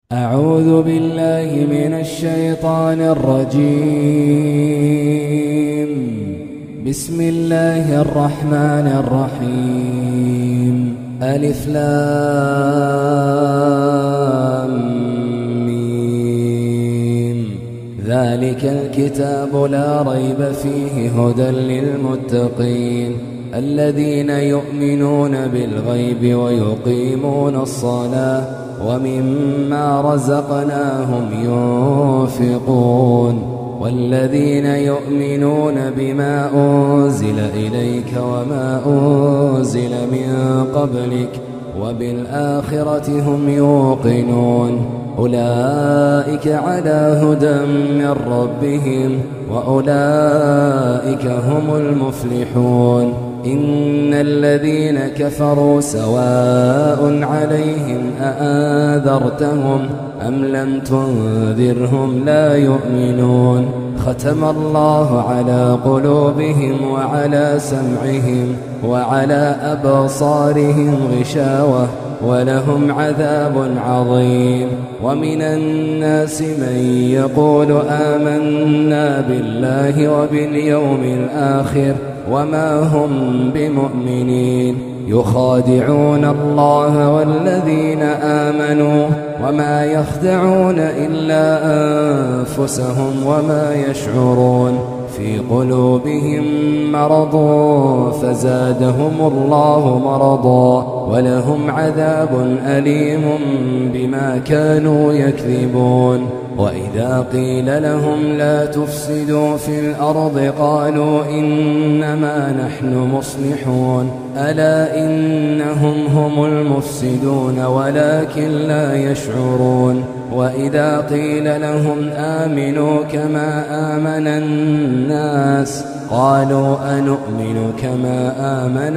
أعوذ بالله من الشيطان الرجيم. بسم الله الرحمن الرحيم. ألف لام ميم. ذلك الكتاب لا ريب فيه هدى للمتقين الذين يؤمنون بالغيب ويقيمون الصلاة ومما رزقناهم ينفقون والذين يؤمنون بما أنزل إليك وما أنزل من قبلك وبالآخرة هم يوقنون أولئك على هدى من ربهم وأولئك هم المفلحون. إن الذين كفروا سواء عليهم أأنذرتهم أم لم تنذرهم لا يؤمنون. ختم الله على قلوبهم وعلى سمعهم وعلى أبصارهم غشاوة ولهم عذاب عظيم. ومن الناس من يقول آمنا بالله وباليوم الآخر وما هم بمؤمنين يخادعون الله والذين آمنوا وما يخدعون إلا أنفسهم وما يشعرون. في قلوبهم مرض فزادهم الله مرضا ولهم عذاب أليم بما كانوا يكذبون. وإذا قيل لهم لا تفسدوا في الأرض قالوا إنما نحن مصلحون ألا إنهم هم المفسدون ولكن لا يشعرون. وإذا قيل لهم آمنوا كما آمن الناس قالوا أنؤمن كما آمن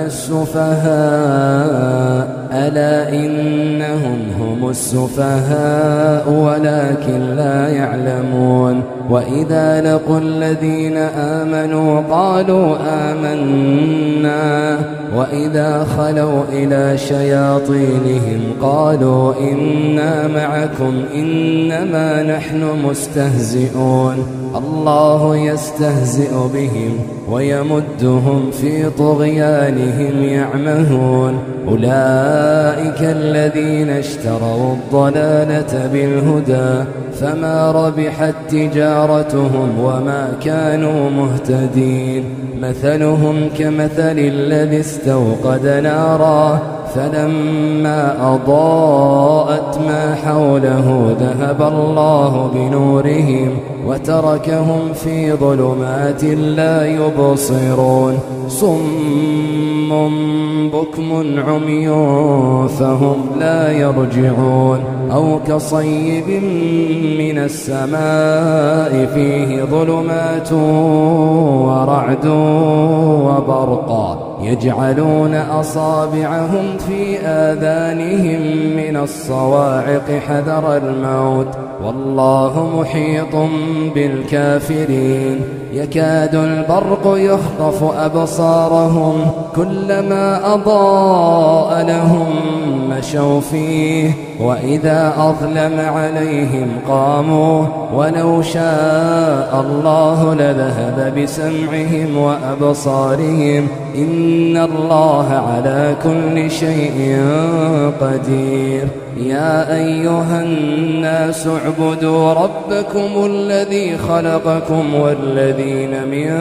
السفهاء ألا إنهم هم السفهاء ولكن لا يعلمون. وإذا لقوا الذين آمنوا قالوا آمنا وإذا خلوا إلى شياطينهم قالوا إنا معكم إنما نحن مستهزئون. الله يستهزئ بهم ويمدهم في طغيانهم يعمهون. أولئك الذين اشتروا الضلالة بالهدى فما ربحت تجارتهم وما كانوا مهتدين. مثلهم كمثل الذي استوقد نارا فلما أضاءت ما حوله ذهب الله بنورهم وتركهم في ظلمات لا يبصرون. صم بكم عمي فهم لا يرجعون. أو كصيب من السماء فيه ظلمات ورعد وبرق يجعلون أصابعهم في آذانهم من الصواعق حذر الموت والله محيط بالكافرين. يكاد البرق يخطف أبصارهم كلما أضاء لهم مشوا فيه وإذا أظلم عليهم قاموا ولو شاء الله لذهب بسمعهم وأبصارهم إن الله على كل شيء قدير. يا أيها الناس اعبدوا ربكم الذي خلقكم والذين من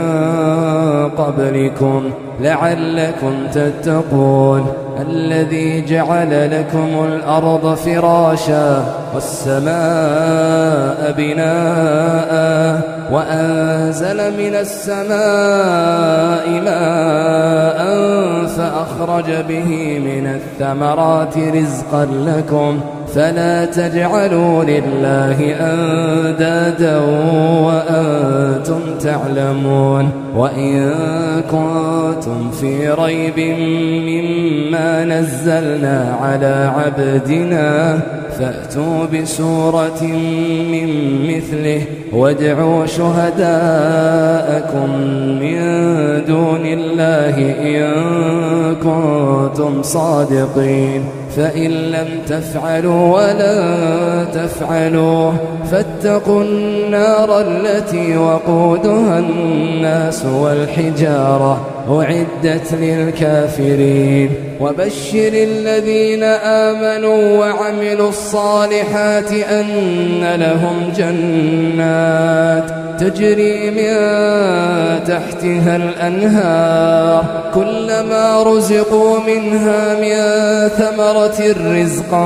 قبلكم لعلكم تتقون. الذي جعل لكم الأرض فراشا والسماء بناء وأنزل من السماء ماء فأخرج به من الثمرات رزقا لكم فلا تجعلوا لله أندادا وأنتم تعلمون. وإن كنتم في ريب مما نزلنا على عبدنا فأتوا بسورة من مثله وادعوا شهداءكم من دون الله إن كنتم صادقين فإن لم تفعلوا ولن تفعلوا فاتقوا النار التي وقودها الناس والحجارة أعدت للكافرين وبشر الذين آمنوا وعملوا الصالحات أن لهم جنات تجري من تحتها الأنهار كلما رزقوا منها من ثمرة رزقا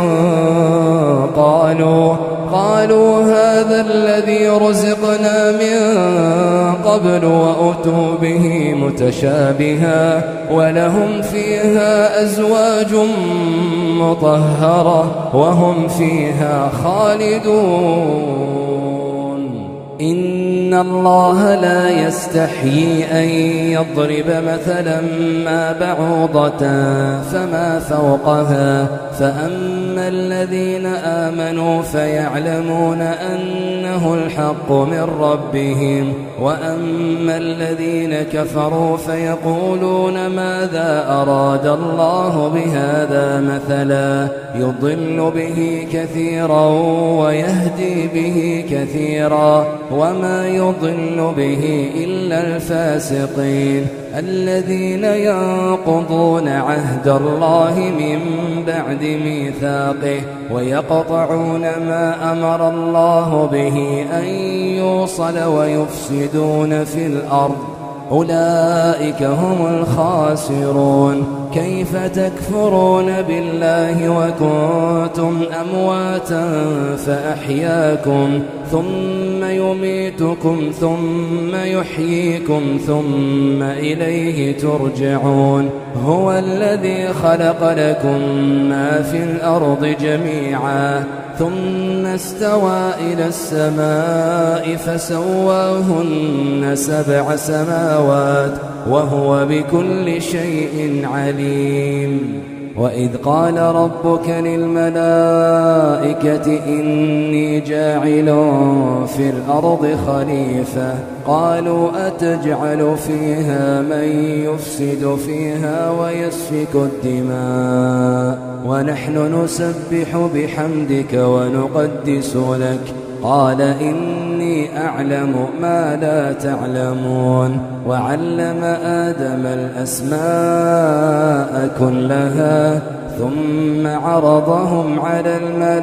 قالوا هذا الذي رزقنا من قبل وأتوا به متشابها ولهم فيها أزواج مطهرة وهم فيها خالدون إن الله لا يستحيي أن يضرب مثلا ما بعوضة فما فوقها فأما الذين آمنوا فيعلمون أنه الحق من ربهم وأما الذين كفروا فيقولون ماذا أراد الله بهذا مثلا يضل به كثيرا ويهدي به كثيرا وما يضل به إلا الفاسقين الذين ينقضون عهد الله من بعد ميثاقه ويقطعون ما أمر الله به أن يوصل ويفسدون في الأرض أولئك هم الخاسرون كيف تكفرون بالله وكنتم أمواتا فأحياكم ثم يميتكم ثم يحييكم ثم إليه ترجعون هو الذي خلق لكم ما في الأرض جميعا ثم استوى إلى السماء فسواهن 7 سماوات وهو بكل شيء عليم وإذ قال ربك للملائكة إني جاعل في الأرض خليفة قالوا أتجعل فيها من يفسد فيها ويسفك الدماء ونحن نسبح بحمدك ونقدس لك قال إني أعلم ما لا تعلمون وعلم آدم الأسماء كلها ثم عرضهم على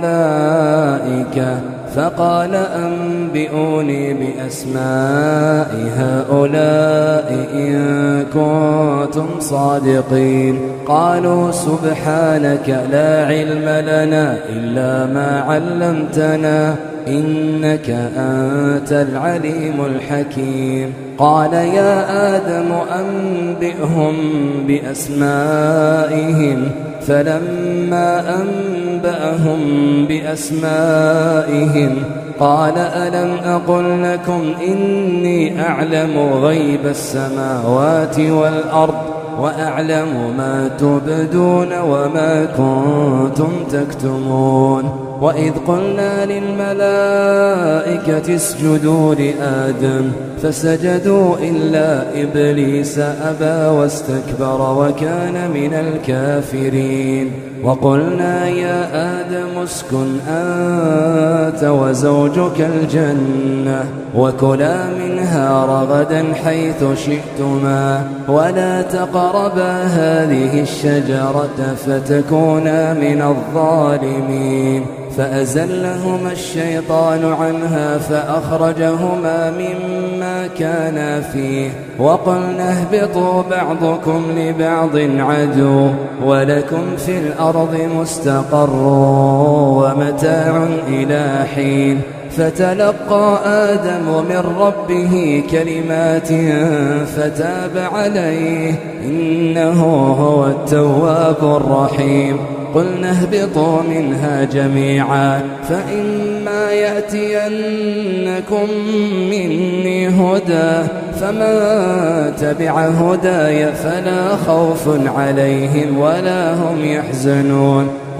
الملائكة فقال أنبئوني بأسماء هؤلاء إن كنتم صادقين قالوا سبحانك لا علم لنا إلا ما علمتنا إنك أنت العليم الحكيم قال يا آدم أنبئهم بأسمائهم فلما أنبأهم بأسمائهم قال ألم أقل لكم إني أعلم غيب السماوات والأرض وأعلم ما تبدون وما كنتم تكتمون وإذ قلنا للملائكة اسجدوا لآدم فسجدوا إلا إبليس أبى واستكبر وكان من الكافرين وقلنا يا آدم اسكن أنت وزوجك الجنة وكلا منها رغدا حيث شئتما ولا تقربا هذه الشجرة فتكونا من الظالمين فأزلهما الشيطان عنها فأخرجهما مما كانا فيه وقلنا اهبطوا بعضكم لبعض عدو ولكم في الأرض مستقر ومتاع إلى حين فتلقى آدم من ربه كلمات فتاب عليه إنه هو التواب الرحيم قلنا اهبطوا منها جميعا فإما يأتينكم مني هدى فمن تبع هداي فلا خوف عليهم ولا هم يحزنون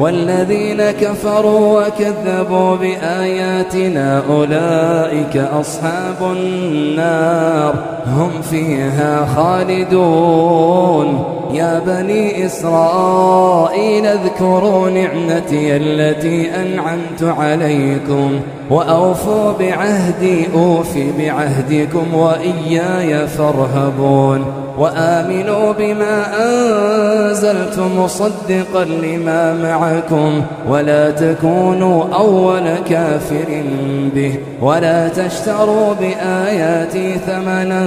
والذين كفروا وكذبوا بآياتنا أولئك أصحاب النار هم فيها خالدون. يا بني إسرائيل اذكروا نعمتي التي أنعمت عليكم وأوفوا بعهدي أوف بعهدكم وإياي فارهبون. وآمنوا بما أنزلت مصدقا لما معكم ولا تكونوا أول كافر به ولا تشتروا بآياتي ثمنا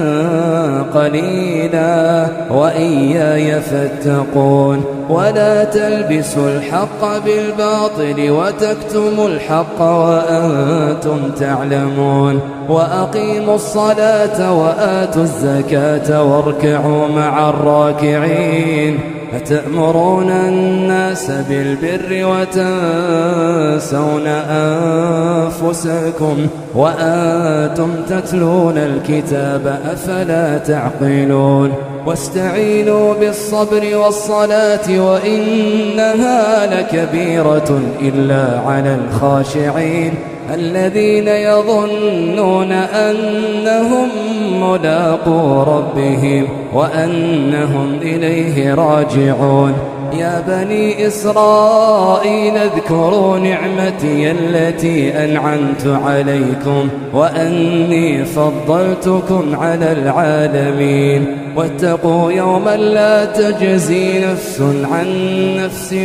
قليلا وإياي فاتقون. ولا تلبسوا الحق بالباطل وتكتموا الحق وأنتم تعلمون. وأقيموا الصلاة وآتوا الزكاة واركعوا مع الراكعين. أتأمرون الناس بالبر وتنسون أنفسكم وأنتم تتلون الكتاب أفلا تعقلون. واستعينوا بالصبر والصلاة وإنها لكبيرة إلا على الخاشعين الذين يظنون أنهم ملاقو ربهم وأنهم إليه راجعون. يا بني إسرائيل اذكروا نعمتي التي أنعمت عليكم وأني فضلتكم على العالمين. واتقوا يوما لا تجزي نفس عن نفس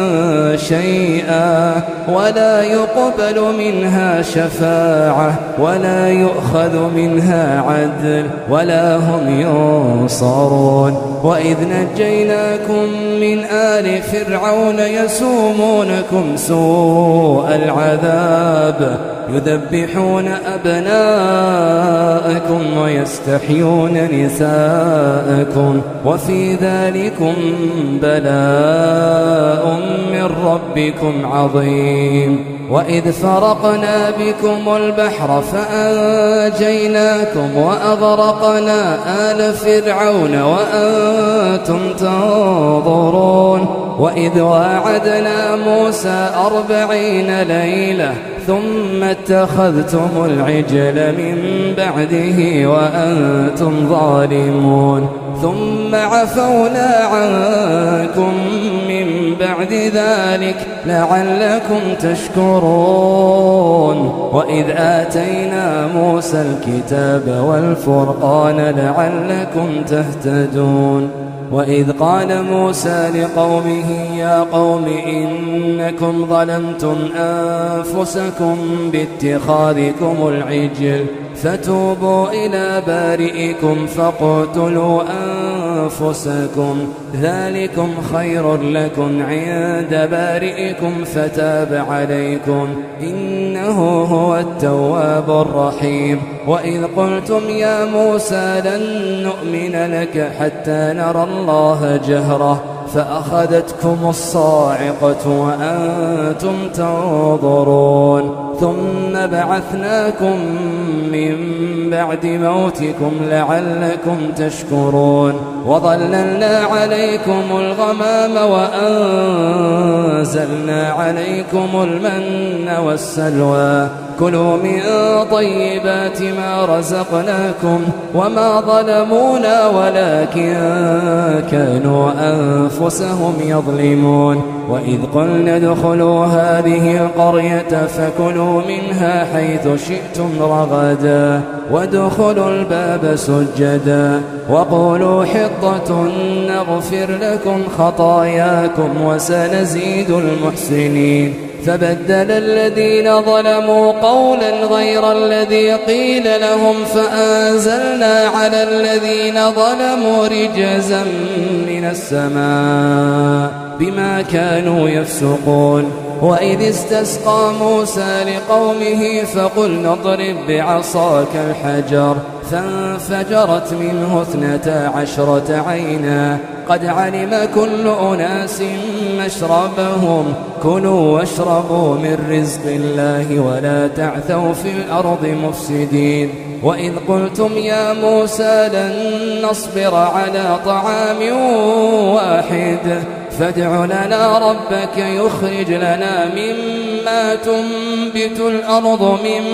شيئا ولا يقبل منها شفاعة ولا يؤخذ منها عدل ولا هم ينصرون. وإذ نجيناكم من آل فرعون يسومونكم سوء العذاب يذبحون أبناءكم ويستحيون نساءكم وفي ذلكم بلاء من ربكم عظيم. وإذ فرقنا بكم البحر فأنجيناكم وأغرقنا آل فرعون وأنتم تنظرون. وإذ واعدنا موسى 40 ليلة ثم اتخذتم العجل من بعده وأنتم ظالمون ثم عفونا عنكم من بعد ذلك لعلكم تشكرون. وإذ آتينا موسى الكتاب والفرقان لعلكم تهتدون. وإذ قال موسى لقومه يا قوم إنكم ظلمتم أنفسكم باتخاذكم العجل فتوبوا إلى بارئكم فاقتلوا أنفسكم ذلكم خير لكم عند بارئكم فتاب عليكم إنه هو التواب الرحيم. وإذ قلتم يا موسى لن نؤمن لك حتى نرى الله جهرة فأخذتكم الصاعقة وأنتم تنظرون ثم بعثناكم من بعد موتكم لعلكم تشكرون. وظللنا عليكم الغمام وأنزلنا عليكم المن والسلوى كلوا من طيبات ما رزقناكم وما ظلمونا ولكن كانوا أنفسهم يظلمون. وإذ قلنا ادخلوا هذه القرية فكلوا منها حيث شئتم رغدا وادخلوا الباب سجدا وقولوا حطة نغفر لكم خطاياكم وسنزيد المحسنين. فبدل الذين ظلموا قولا غير الذي قيل لهم فأنزلنا على الذين ظلموا رجزا من السماء بما كانوا يفسقون. وإذ استسقى موسى لقومه فقلنا اضرب بعصاك الحجر فانفجرت منه 12 عينا قد علم كل أناس مشربهم كلوا واشربوا من رزق الله ولا تعثوا في الأرض مفسدين. وإذ قلتم يا موسى لن نصبر على طعام واحد فادع لنا ربك يخرج لنا مما تنبت الأرض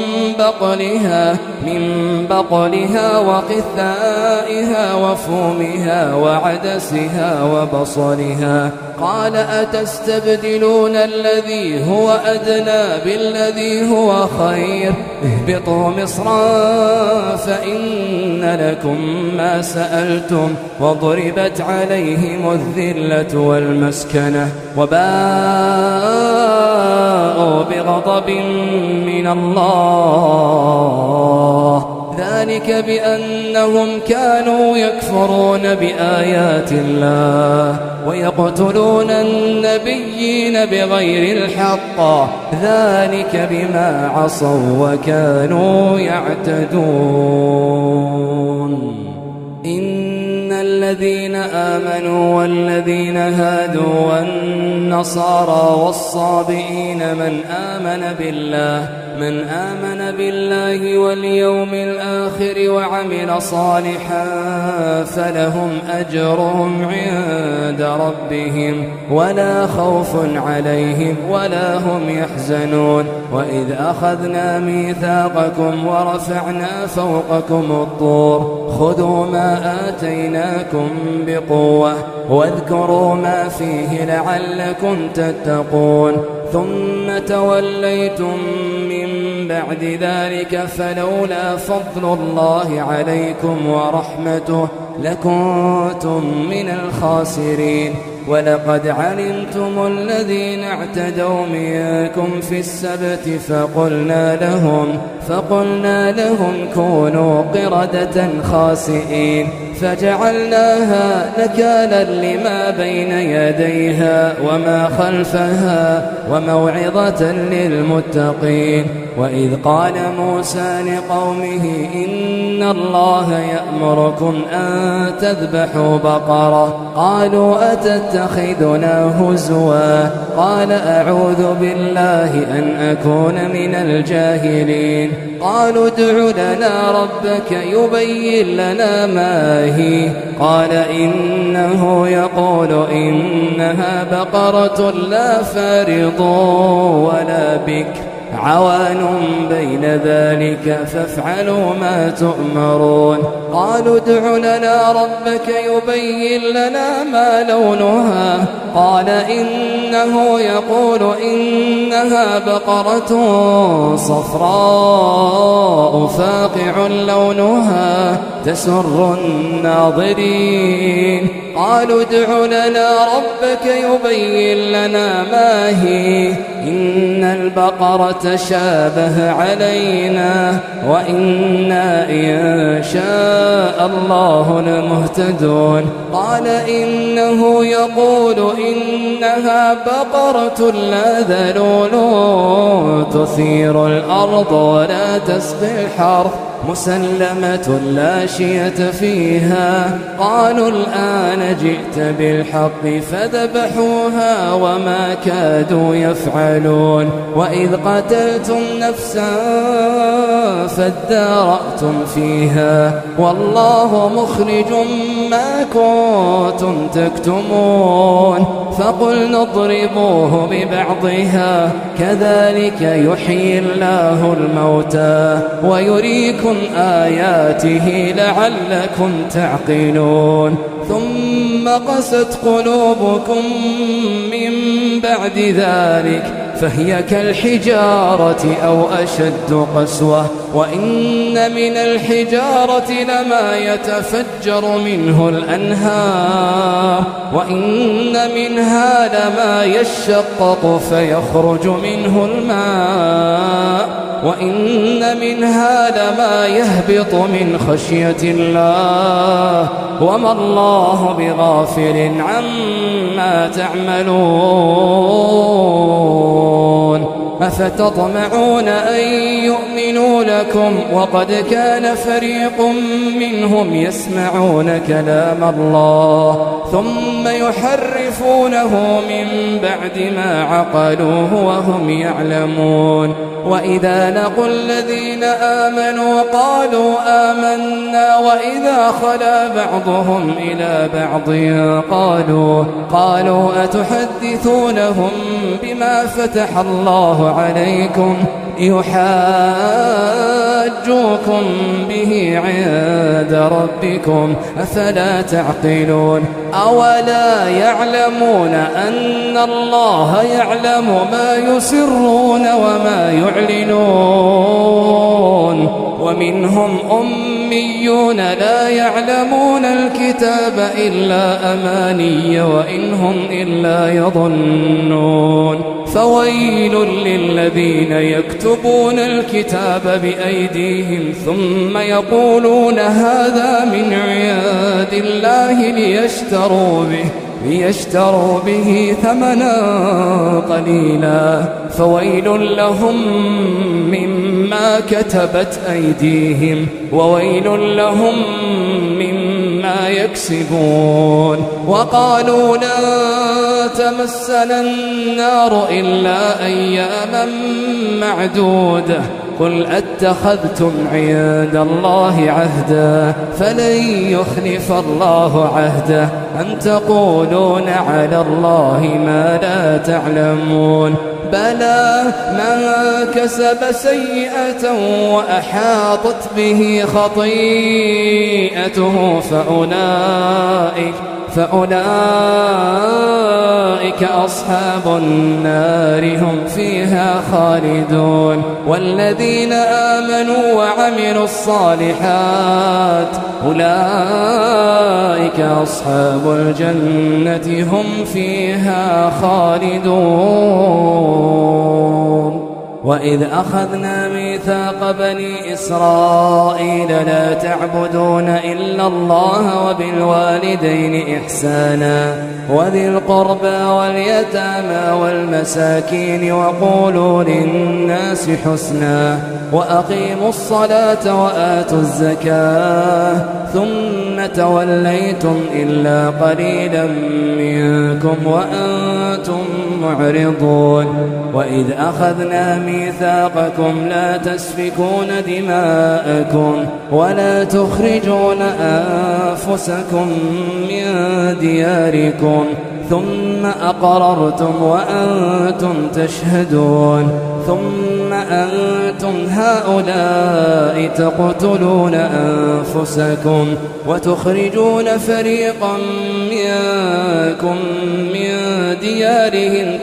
من بقلها وقثائها وفومها وعدسها وبصلها. قال أتستبدلون الذي هو أدنى بالذي هو خير اهبطوا مصرا فإن لكم ما سألتم وضربت عليهم الذلة والمسكنة وباءوا بغضب من الله ذلك بأنهم كانوا يكفرون بآيات الله ويقتلون النبيين بغير الحق ذلك بما عصوا وكانوا يعتدون. إن الذين آمنوا والذين هادوا والنصارى والصابئين من آمن بالله واليوم الآخر وعمل صالحا فلهم أجرهم عند ربهم ولا خوف عليهم ولا هم يحزنون. وإذ أخذنا ميثاقكم ورفعنا فوقكم الطور خذوا ما آتيناكم بقوة واذكروا ما فيه لعلكم تتقون. ثم توليتم من بعد ذلك فلولا فضل الله عليكم ورحمته لكنتم من الخاسرين. ولقد علمتم الذين اعتدوا منكم في السبت فقلنا لهم كونوا قردة خاسئين فجعلناها نكالا لما بين يديها وما خلفها وموعظة للمتقين. وإذ قال موسى لقومه إن الله يأمركم أن تذبحوا بقرة قالوا أتتخذنا هزوا قال أعوذ بالله أن أكون من الجاهلين. قالوا ادع لنا ربك يبين لنا ما هي قال إنه يقول إنها بقرة لا فارض ولا بكر عوان بين ذلك فافعلوا ما تؤمرون. قالوا ادع لنا ربك يبين لنا ما لونها قال إنه يقول إنها بقرة صفراء فاقع لونها تسر الناظرين. قالوا ادع لنا ربك يبين لنا ما هي إن البقرة شابه علينا وإنا إن شاء الله لمهتدون. قال إنه يقول إنها بقرة لا ذلول تثير الأرض ولا تسقي الحرث مسلمة لا شية فيها. قالوا الآن جئت بالحق فذبحوها وما كادوا يفعلون. وإذ قتلتم نفسا فادارأتم فيها والله مخرج ما كنتم تكتمون. فقلنا اضربوه ببعضها كذلك يحيي الله الموتى ويريكم آياته لعلكم تعقلون. ثم قست قلوبكم من بعد ذلك فهي كالحجارة أو أشد قسوة وإن من الحجارة لما يتفجر منه الأنهار وإن منها لما يشقق فيخرج منه الماء وإن منها لما يهبط من خشية الله وما الله بغافل عما تعملون. أفتطمعون أن يؤمنوا لكم وقد كان فريق منهم يسمعون كلام الله ثم ثم يحرفونه من بعد ما عقلوه وهم يعلمون. وإذا لقوا الذين آمنوا قالوا آمنا وإذا خلا بعضهم إلى بعض قالوا أتحدثونهم بما فتح الله عليكم يحاجوكم به عند ربكم أفلا تعقلون. أولا يعلمون أن الله يعلم ما يسرون وما يعلنون. ومنهم أميون لا يعلمون الكتاب إلا أماني وإن هم إلا يظنون. فويل للذين يكتبون الكتاب بأيديهم ثم يقولون هذا من عند الله ليشتروا به ثمنا قليلا فويل لهم مما كتبت أيديهم وويل لهم مما يكسبون. وقالوا لن تمسنا النار إلا أياما معدودة قل أتخذتم عند الله عهدا فلن يخلف الله عهده أم تقولون على الله ما لا تعلمون. بلى من كسب سيئة وأحاطت به خطيئته فأولئك أصحاب النار هم فيها خالدون. والذين آمنوا وعملوا الصالحات أولئك أصحاب الجنة هم فيها خالدون. وإذ أخذنا ميثاق بني إسرائيل لا تعبدون إلا الله وبالوالدين إحسانا وذي القربى واليتامى والمساكين وقولوا للناس حسنا وأقيموا الصلاة وآتوا الزكاة ثم توليتم إلا قليلا منكم وأنتم معرضون. وإذ أخذنا ميثاقكم لا تسفكون دماءكم ولا تخرجون أنفسكم من دياركم ثم أقررتم وأنتم تشهدون ثم أنتم هؤلاء تقتلون أنفسكم وتخرجون فريقا منكم من ديارهم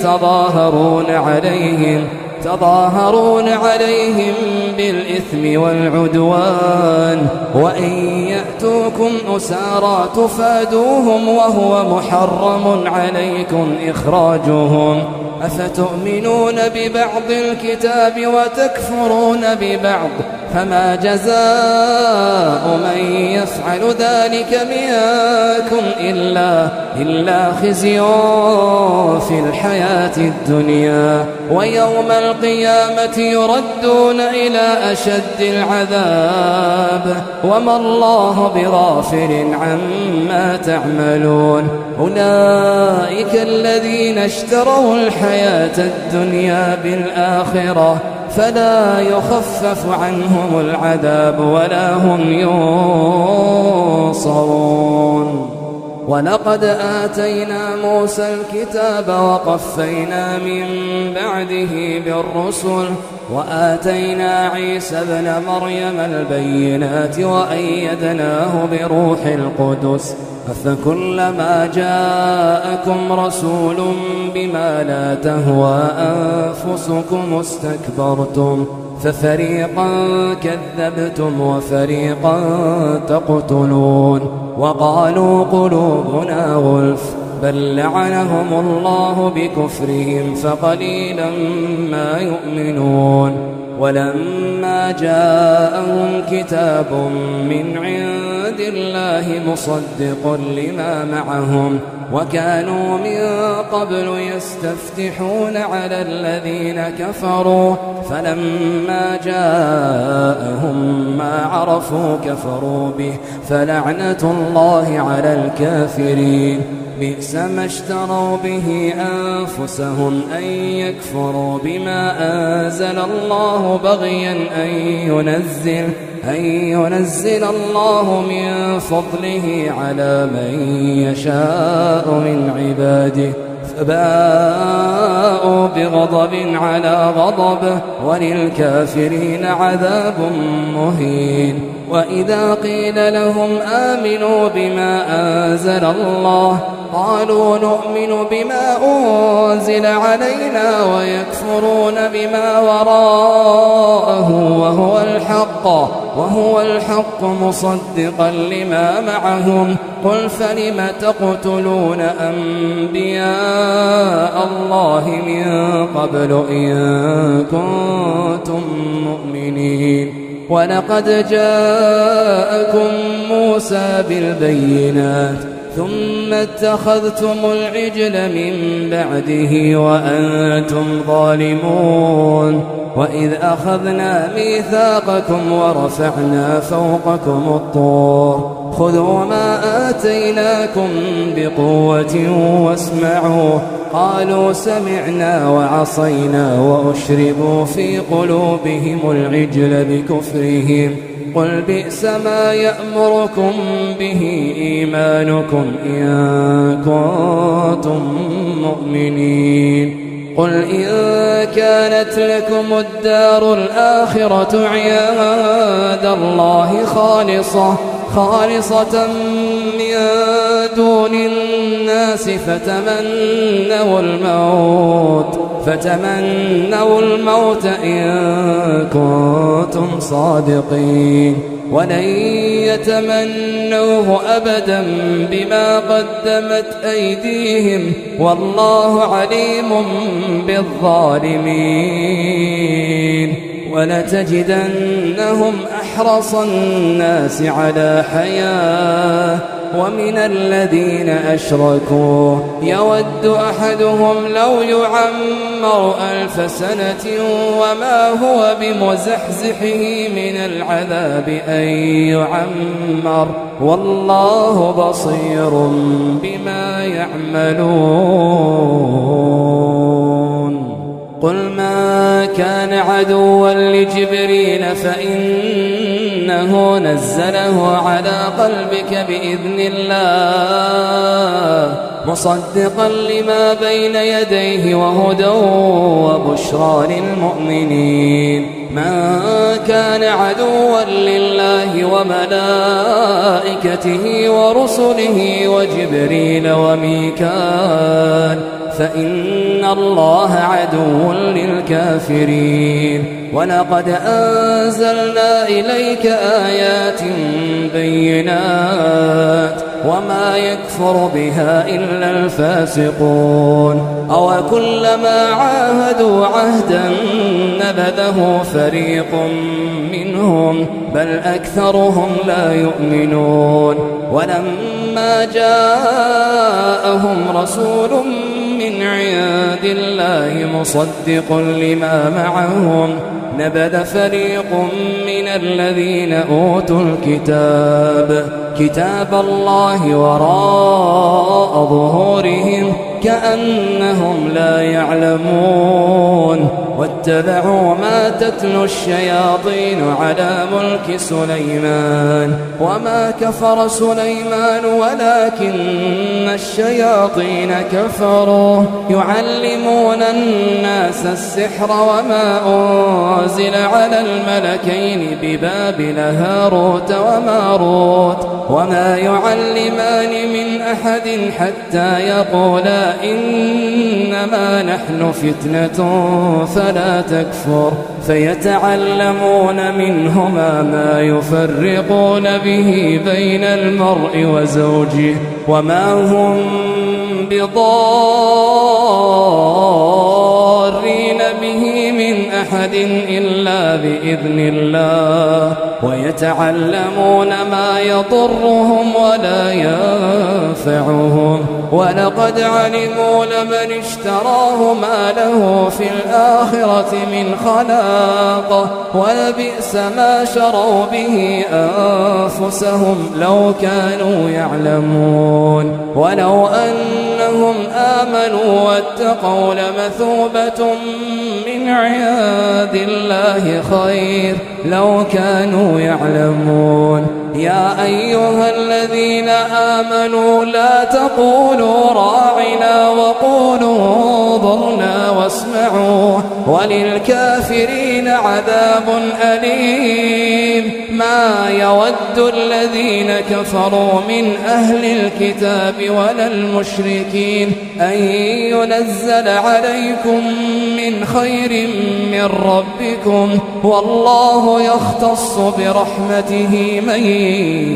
تظاهرون عليهم بالإثم والعدوان وإن يأتوكم أسارى تفادوهم وهو محرم عليكم إخراجهم أفتؤمنون ببعض الكتاب وتكفرون ببعض فما جزاء من يفعل ذلك منكم إلا خزي في الحياة الدنيا ويوم القيامة يردون إلى أشد العذاب وما الله بغافل عما تعملون. أولئك الذين اشتروا الحياة الدنيا بالآخرة فلا يخفف عنهم العذاب ولا هم ينصرون. ولقد آتينا موسى الكتاب وقفينا من بعده بالرسل وآتينا عيسى ابن مريم البينات وأيدناه بروح القدس أفكلما جاءكم رسول بما لا تهوى أنفسكم استكبرتم ففريقا كذبتم وفريقا تقتلون. وقالوا قلوبنا غلف بل لعنهم الله بكفرهم فقليلا ما يؤمنون. ولما جاءهم كتاب من عند الله مصدق لما معهم وكانوا من قبل يستفتحون على الذين كفروا فلما جاءهم ما عرفوا كفروا به فلعنة الله على الكافرين. بئس ما اشتروا به أنفسهم أن يكفروا بما أنزل الله بغيا أن ينزل الله من فضله على من يشاء من عباده فباءوا بغضب على غضب وللكافرين عذاب مهين. وإذا قيل لهم آمنوا بما أنزل الله قالوا نؤمن بما أنزل علينا ويكفرون بما وراءه وهو الحق مصدقا لما معهم قل فلم تقتلون أنبياء الله من قبل إن كنتم مؤمنين. ولقد جاءكم موسى بالبينات ثم اتخذتم العجل من بعده وأنتم ظالمون. وإذ أخذنا ميثاقكم ورفعنا فوقكم الطور خذوا ما آتيناكم بقوة واسمعوا قالوا سمعنا وعصينا وأشربوا في قلوبهم العجل بكفرهم قل بئس ما يأمركم به إيمانكم إن كنتم مؤمنين. قل إن كانت لكم الدار الآخرة عند الله خالصة من دون الناس فتمنوا الموت إن كنتم صادقين ولن يتمنوه أبدا بما قدمت أيديهم والله عليم بالظالمين. ولتجدنهم أحرص الناس على حياة ومن الذين أشركوا يود أحدهم لو يعمر 1000 سنة وما هو بمزحزحه من العذاب أن يعمر والله بصير بما يعملون. قل ما كان عدوا لجبريل فإنه نزله على قلبك بإذن الله مصدقا لما بين يديه وهدى وبشرى للمؤمنين. من كان عدوا لله وملائكته ورسله وجبريل وميكال فإن الله عدو للكافرين. ولقد أنزلنا إليك آيات بينات وما يكفر بها إلا الفاسقون. أو كلما عاهدوا عهدا نبذه فريق منهم بل أكثرهم لا يؤمنون. ولما جاءهم رسول من عند الله مصدق لما معهم نبذ فريق من الذين أوتوا كتاب الله وراء ظهورهم كأنهم لا يعلمون. واتبعوا ما تتلو الشياطين على ملك سليمان وما كفر سليمان ولكن الشياطين كفروا يعلمون الناس السحر وما أنزل على الملكين ببابل هاروت وماروت وما يعلمان من أحد حتى يقولا إنما نحن فتنة فلا تكفر فيتعلمون منهما ما يفرقون به بين المرء وزوجه وما هم بضارين به من أحد إلا بإذن الله ويتعلمون ما يضرهم ولا ينفعهم ولقد علموا لمن اشتراه ما له في الآخرة من خلاق ولبئس ما شروا به أنفسهم لو كانوا يعلمون ولو أنهم آمنوا واتقوا لمثوبة من عند الله خير لو كانوا يعلمون يا أيها الذين آمنوا لا تقولوا راعنا وقولوا انظرنا واسمعوا وللكافرين عذاب أليم ما يود الذين كفروا من أهل الكتاب ولا المشركين أن ينزل عليكم من خير من ربكم والله يختص برحمته من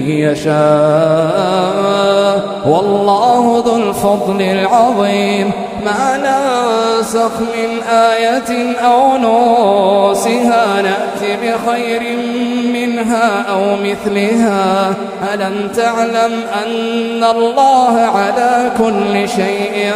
يشاء والله ذو الفضل العظيم ما ننسخ من آية أو ننسها نأتي بخير منها أو مثلها ألم تعلم أن الله على كل شيء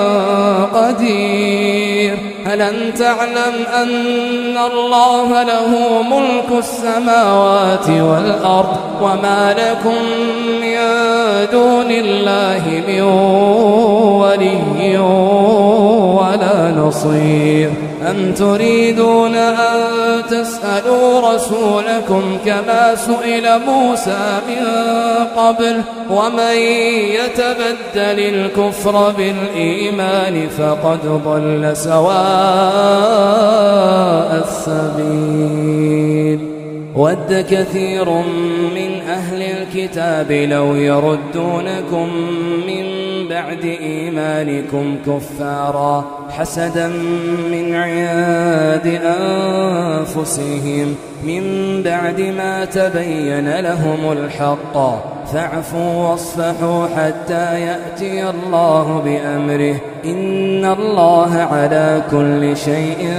قدير ألم تعلم أن الله له ملك السماوات والأرض وما لكم من دون الله من ولي ولا نصير أم تريدون أن تسألوا رسولكم كما سئل موسى من قبل ومن يتبدل الكفر بالإيمان فقد ضل سواء السبيل ود كثير من أهل الكتاب لو يردونكم من بعد إيمانكم كفارا حسدا من عند أنفسهم من بعد ما تبين لهم الحق فاعفوا واصفحوا حتى يأتي الله بأمره إن الله على كل شيء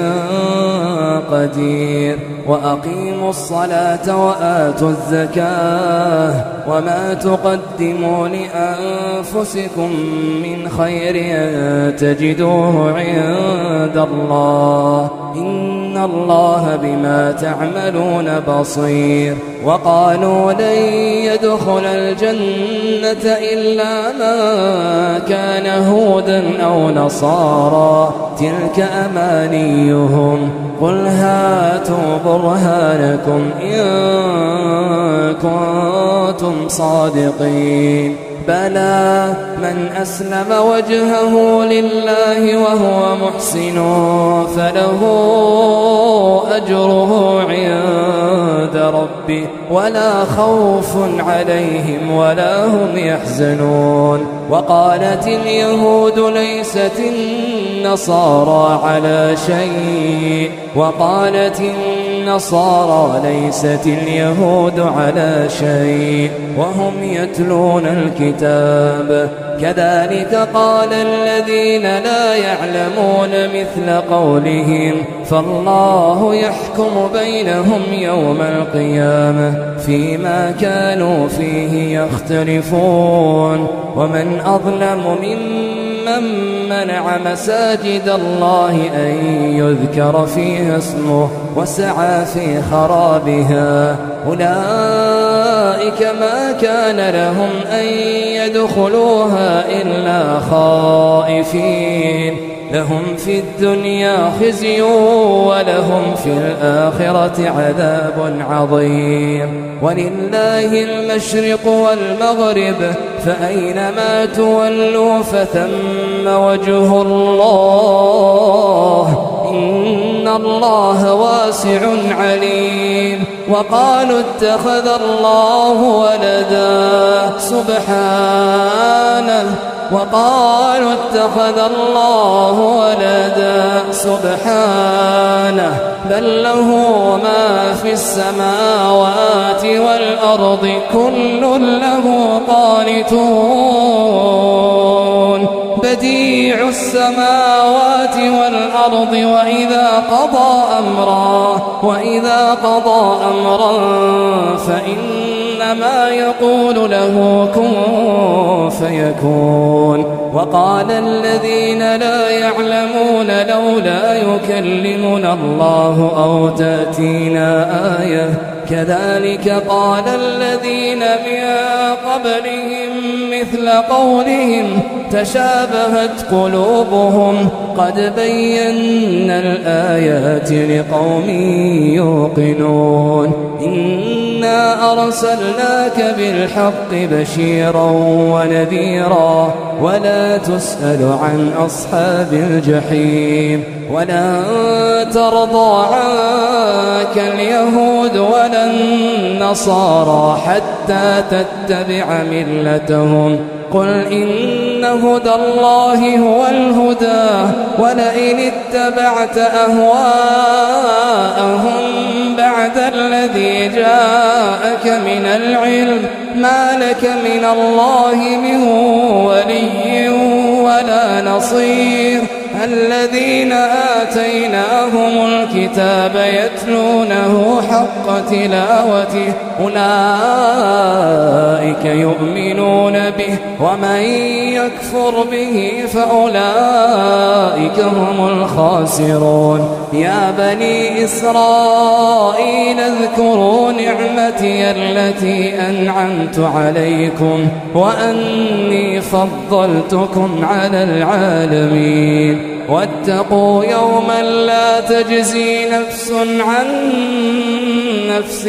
قدير وأقيموا الصلاة وآتوا الزكاة وما تقدموا لأنفسكم من خير تجدوه عند الله إن الله بما تعملون بصير وقالوا لن يدخل الجنة إلا من كان هودا أو نصارى تلك أمانيهم قل هاتوا برهانكم إن كنتم صادقين بلى من أسلم وجهه لله وهو محسن فله أجره عند ربه ولا خوف عليهم ولا هم يحزنون وقالت اليهود ليست النصارى على شيء وقالت النصارى ليست اليهود على شيء وهم يتلون الكتاب كذلك قال الذين لا يعلمون مثل قولهم فالله يحكم بينهم يوم القيامة فيما كانوا فيه يختلفون ومن أظلم ممن منع مساجد الله أن يذكر فيها اسمه وسعى في خرابها أولئك ما كان لهم أن يدخلوها إلا خائفين لهم في الدنيا خزي ولهم في الآخرة عذاب عظيم ولله المشرق والمغرب فأينما تولوا فثم وجه الله إن الله واسع عليم وقالوا اتخذ الله ولدا سبحانه وقالوا اتخذ الله ولدا سبحانه بل له ما في السماوات والأرض كل له قانتون بديع السماوات والأرض وإذا قضى أمرا فإنما إنما يقول له كن فيكون. وقال الذين لا يعلمون لولا يكلمنا الله أو تأتينا آية كذلك قال الذين من قبلهم مثل قولهم تشابهت قلوبهم قد بينا الآيات لقوم يوقنون. إنا أرسلناك بالحق بشيرا ونذيرا ولا تسأل عن أصحاب الجحيم. ولن ترضى عنك اليهود ولا النصارى حتى تتبع ملتهم قل إن هدى الله هو الهدى ولئن اتبعت أهواءهم بعد الذي جاءك من العلم ما لك من الله من ولي ولا نصير. الذين آتيناهم الكتاب يتلونه حق تلاوته أولئك يؤمنون به ومن يكفر به فأولئك هم الخاسرون. يا بني إسرائيل اذكروا نعمتي التي أنعمت عليكم وأني فضلتكم على العالمين. واتقوا يوما لا تجزي نفس عن نفس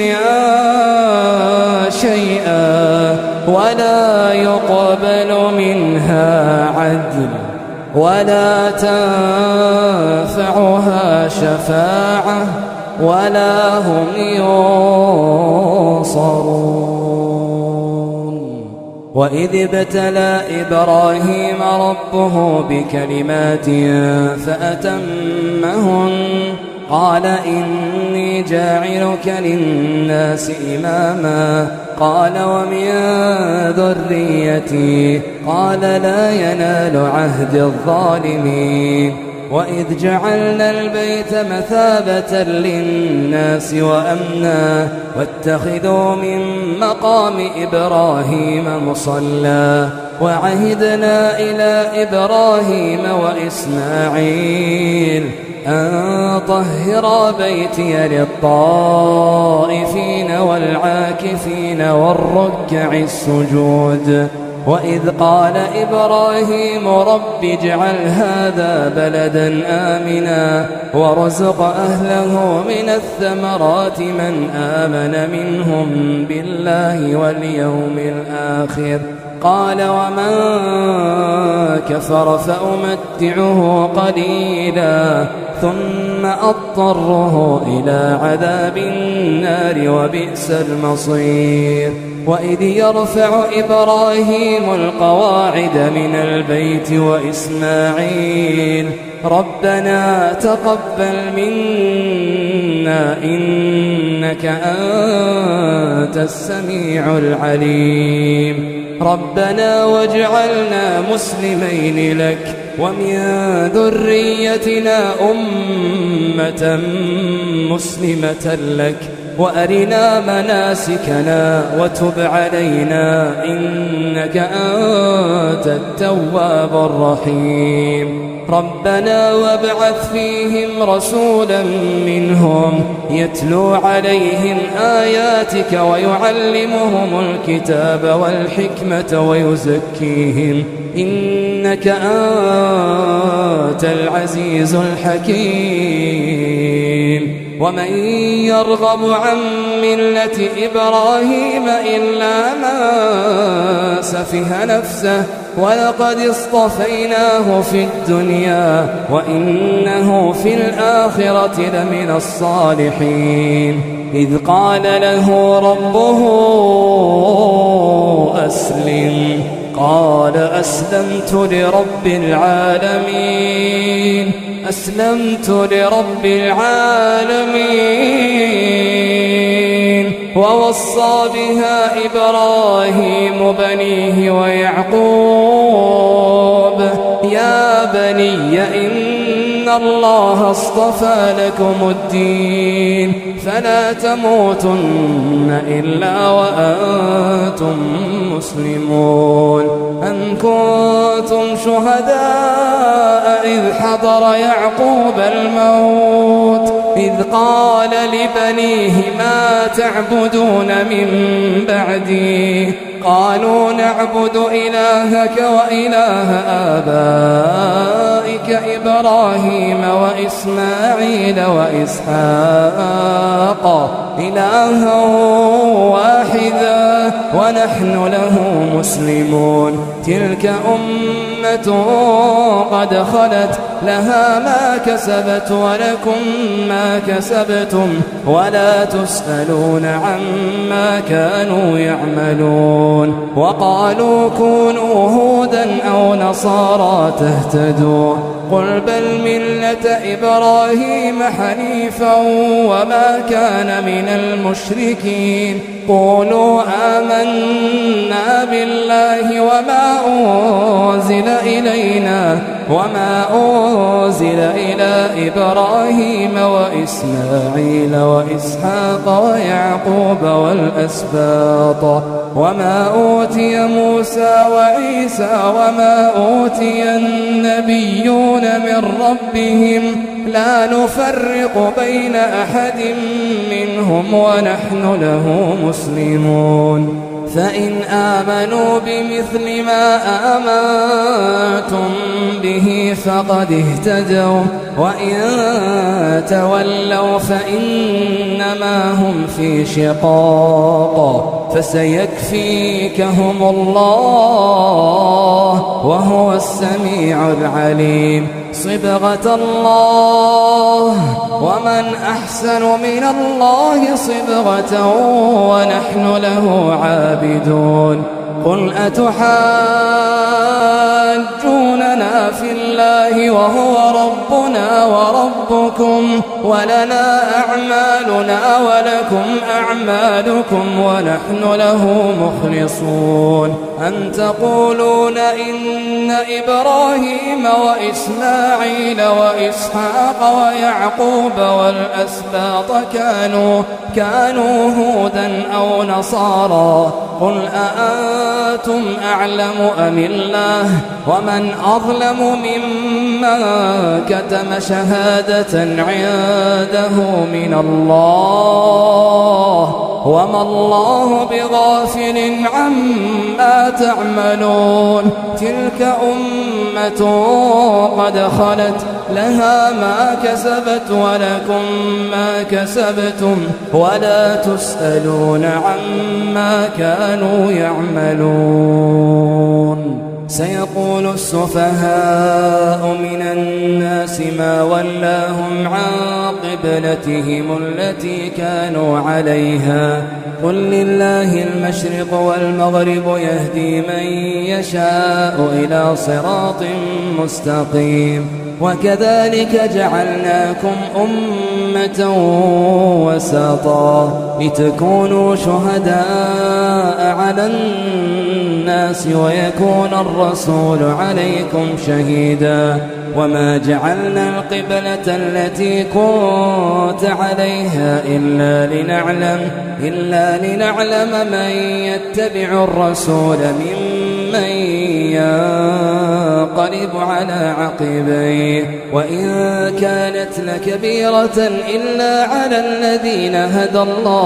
شيئا ولا يقبل منها عدل ولا تنفعها شفاعة ولا هم ينصرون. وإذ ابتلى إبراهيم ربه بكلمات فأتمهن قال إني جاعلك للناس إماما قال ومن ذريتي قال لا ينال عهد الظالمين. وإذ جعلنا البيت مثابة للناس وأمنا واتخذوا من مقام إبراهيم مصلى وعهدنا إلى إبراهيم وإسماعيل أن طهرا بيتي للطائفين والعاكفين والركع السجود. وإذ قال إبراهيم رب اجعل هذا بلدا آمنا وارزق أهله من الثمرات من آمن منهم بالله واليوم الآخر قال ومن كفر فأمتعه قليلا ثم أضطره إلى عذاب النار وبئس المصير. وإذ يرفع إبراهيم القواعد من البيت وإسماعيل ربنا تقبل منا إنك أنت السميع العليم ربنا واجعلنا مسلمين لك ومن ذريتنا أمة مسلمة لك وأرنا مناسكنا وتب علينا إنك أنت التواب الرحيم. ربنا وابعث فيهم رسولا منهم يتلو عليهم آياتك ويعلمهم الكتاب والحكمة ويزكيهم إنك أنت العزيز الحكيم. ومن يرغب عن ملة إبراهيم إلا من سفه نفسه ولقد اصطفيناه في الدنيا وإنه في الآخرة لمن الصالحين. إذ قال له ربه أسلم قال أسلمت لرب العالمين أسلمت لرب العالمين. ووصى بها إبراهيم بنيه ويعقوب يا بني إن الله اصطفى لكم الدين فلا تموتن إلا وأنتم مسلمون. أم كنتم شهداء إذ حضر يعقوب الموت إذ قال لبنيه ما تعبدون من بعدي قالوا نعبد إلهك وإله آبائك إبراهيم وإسماعيل وإسحاق إلها واحدا ونحن له مسلمون. تلك أمة قد خلت لها ما كسبت ولكم ما كسبتم ولا تسألون عما كانوا يعملون. وقالوا كونوا هودا أو نصارى تهتدوا قل بل ملة إبراهيم حنيفا وما كان من المشركين. قولوا آمنا بالله وما أنزل إلى إبراهيم وإسماعيل وإسحاق ويعقوب والأسباط وما أوتي موسى وعيسى وما أوتي النبيون من ربهم لا نفرق بين أحد منهم ونحن له مسلمون. فإن آمنوا بمثل ما آمنتم به فقد اهتدوا وإن تولوا فإنما هم في شقاق فسيكفيكهم الله وهو السميع العليم. صبغة الله ومن أحسن من الله صبغة ونحن له عابدون. قل أتحاجوننا في الله وهو ربنا وربكم ولنا أعمالنا ولكم أعمالكم ونحن له مخلصون. أم تقولون إن إبراهيم وإسماعيل وإسحاق ويعقوب والأسباط كانوا هودا أو نصارى قل أأنتم أعلم أم الله ومن أظلم ممن كتم شهادة عنده من الله وما الله بغافل عما تعملون. تلك أمة قد خلت لها ما كسبت ولكم ما كسبتم ولا تسألون عما كانوا يعملون. سيقول السفهاء من الناس ما ولاهم عن قبلتهم التي كانوا عليها قل لله المشرق والمغرب يهدي من يشاء إلى صراط مستقيم. وكذلك جعلناكم أمة وسطا لتكونوا شهداء على الناس ويكون الرسول عليكم شهيدا. وما جعلنا القبلة التي كنت عليها إلا لنعلم من يتبع الرسول ممن ينقلب على عقبيه وإن كانت لكبيرة إلا على الذين هدى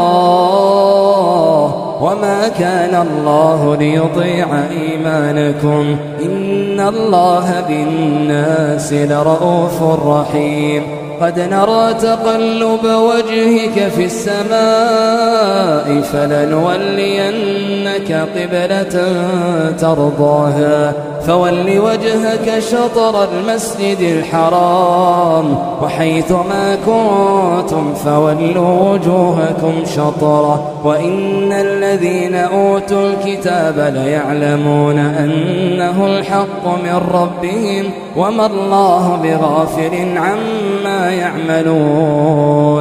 الله وما كان الله ليضيع إيمانكم إن الله بالناس لرؤوف رحيم. قد نرى تقلب وجهك في السماء فلنولينك قبلة ترضاها فول وجهك شطر المسجد الحرام وحيث ما كنتم فولوا وجوهكم شطره وإن الذين أوتوا الكتاب ليعلمون أنه الحق من ربهم وما الله بغافل عما يعملون.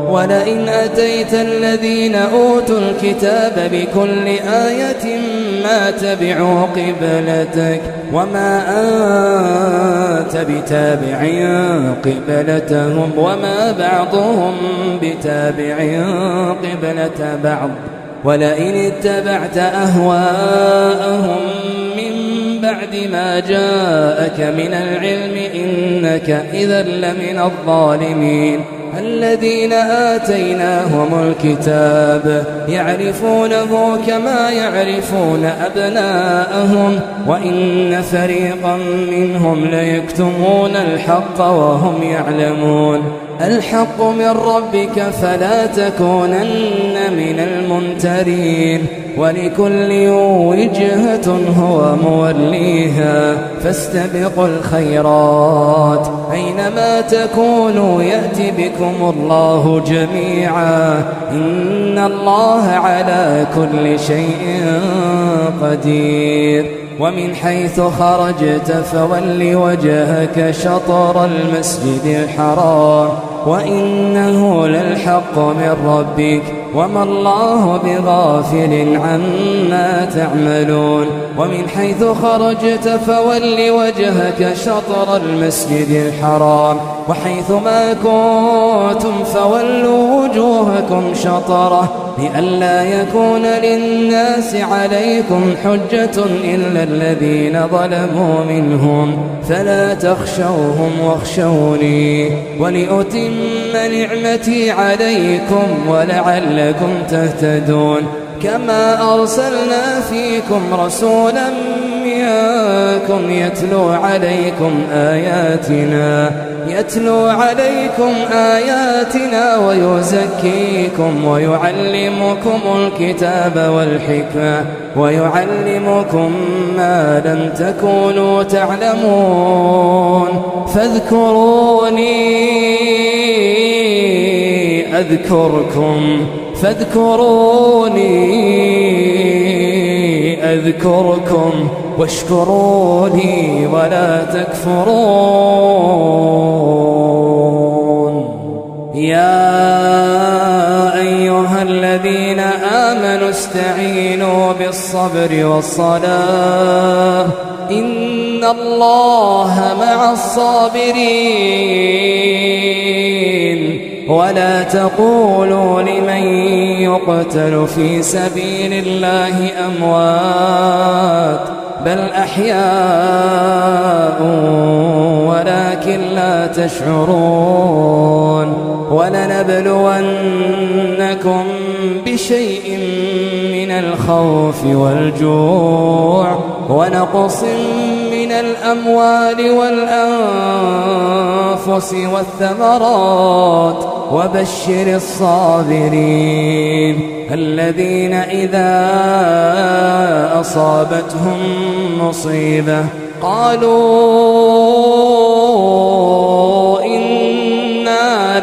ولئن أتيت الذين أوتوا الكتاب بكل آية ما تبعوا قبلتك وما أنت بتابع قبلتهم وما بعضهم بتابع قبلة بعض ولئن اتبعت أهواءهم من بعد ما جاءك من العلم إنك إذا لمن الظالمين الذين آتيناهم الكتاب يعرفونه كما يعرفون أبناءهم وإن فريقا منهم ليكتمون الحق وهم يعلمون الحق من ربك فلا تكونن من الممترين ولكل وجهة هو موليها فاستبقوا الخيرات أينما تكونوا يأتي بكم الله جميعا إن الله على كل شيء قدير ومن حيث خرجت فول وجهك شطر المسجد الحرام وإنه للحق من ربك وما الله بغافل عما تعملون ومن حيث خرجت فول وجهك شطر المسجد الحرام وحيث ما كنتم فولوا وجوهكم شطره لئلا يكون للناس عليكم حجة إلا الذين ظلموا منهم فلا تخشوهم واخشوني ولأتم نعمتي عليكم ولعلكم تهتدون كما أرسلنا فيكم رسولا منكم يتلو عليكم آياتنا ويزكيكم ويعلمكم الكتاب والحكمة ويعلمكم ما لم تكونوا تعلمون فاذكروني أذكركم واشكروا لي ولا تكفرون يا أيها الذين آمنوا استعينوا بالصبر والصلاة إن الله مع الصابرين ولا تقولوا لمن يقتل في سبيل الله أموات بل أحياء ولكن لا تشعرون ولنبلونكم بشيء من الخوف والجوع ونقص من الأموال والأنفس والثمرات وبشر الصابرين الذين إذا أصابتهم مصيبة قالوا إنا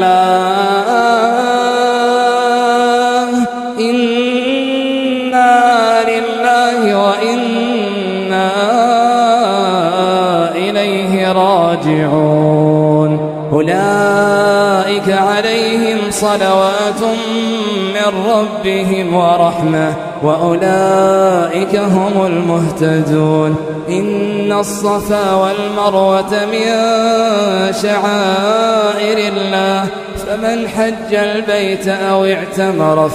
لله وإنا إليه راجعون أولئك عليهم صلوات من ربهم ورحمة وأولئك هم المهتدون إن الصفا والمروة من شعائر الله فمن حج البيت أو اعتمر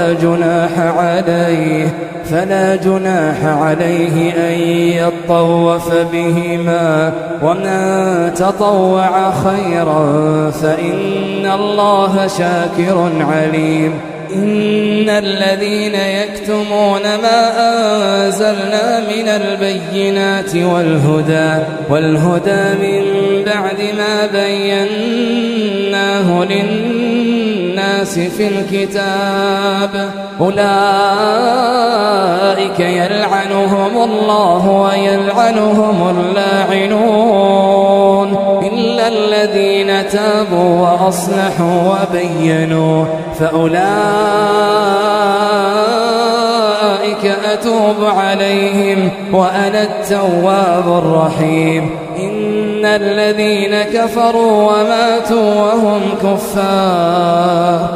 فلا جناح عليه أن يطوف بهما ومن تطوع خيرا فإن الله شاكر عليم إن الذين يكتمون ما أنزلنا من البينات والهدى من بعد ما بيناه للناس في الكتاب أولئك يلعنهم الله ويلعنهم اللاعنون إلا الذين تابوا وأصلحوا وبينوا فأولئك أتوب عليهم وأنا التواب الرحيم الذين كفروا وماتوا وهم كفار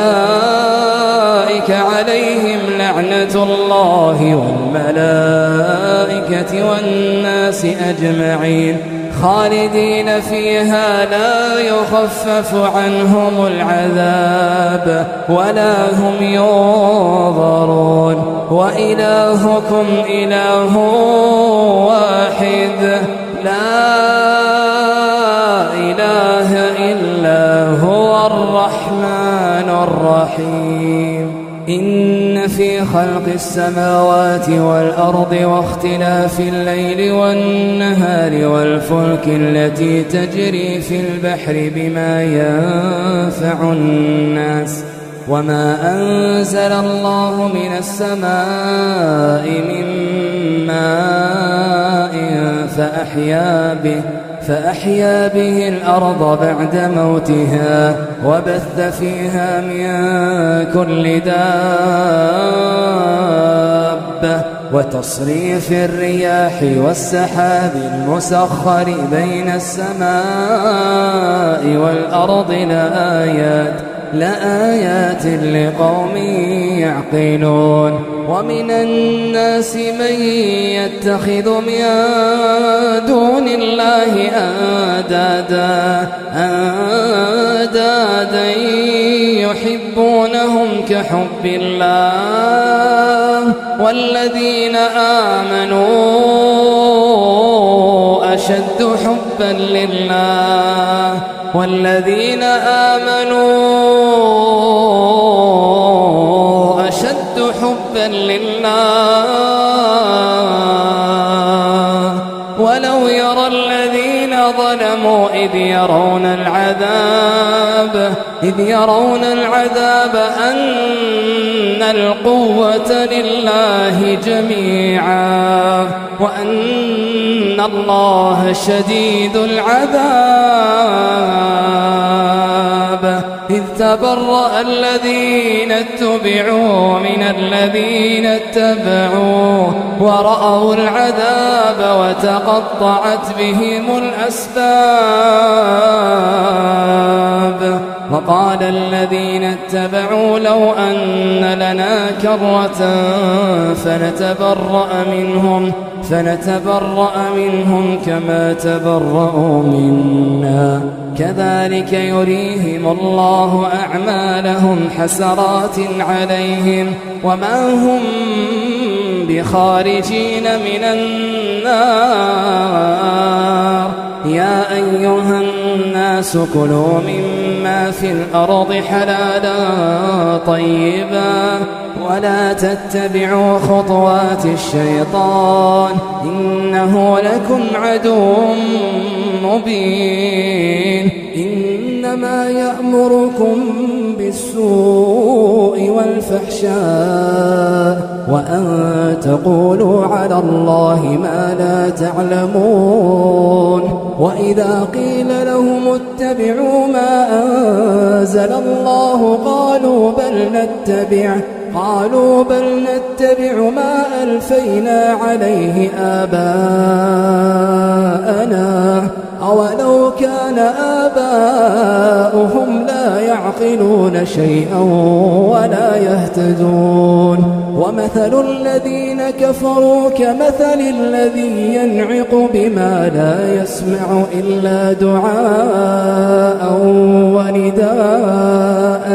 أولئك عليهم لعنة الله والملائكة والناس أجمعين خالدين فيها لا يخفف عنهم العذاب ولا هم ينظرون وإلهكم إله واحد لا إله إلا هو الرحمن الرحيم إن في خلق السماوات والأرض واختلاف الليل والنهار والفلك التي تجري في البحر بما ينفع الناس وما أنزل الله من السماء من ماء فأحيا به الأرض بعد موتها وبث فيها من كل دابة وتصريف الرياح والسحاب المسخر بين السماء والأرض لآيات لقوم يعقلون ومن الناس من يتخذ من دون الله أندادا يحبونهم كحب الله والذين آمنوا أشد حبا لله ولو يرى الذين ظلموا إذ يرون العذاب أن القوة لله جميعا وأن الله شديد العذاب إذ تبرأ الذين اتبعوا من الذين اتبعوا ورأوا العذاب وتقطعت بهم الأسباب وقال الذين اتبعوا لو أن لنا كرة فنتبرأ منهم كما تبرأوا منا كذلك يريهم الله أعمالهم حسرات عليهم وما هم بخارجين من النار يا أيها الناس كلوا مما في الأرض حلالا طيبا ولا تتبعوا خطوات الشيطان إنه لكم عدو مبين إنما يأمركم بالسوء والفحشاء وأن تقولوا على الله ما لا تعلمون وإذا قيل لهم اتبعوا ما أنزل الله قالوا بل نتبع ما ألفينا عليه آباءنا أولو كان آباؤهم لا يعقلون شيئا ولا يهتدون ومثل الذين كفروا كمثل الذي ينعق بما لا يسمع إلا دعاء ونداء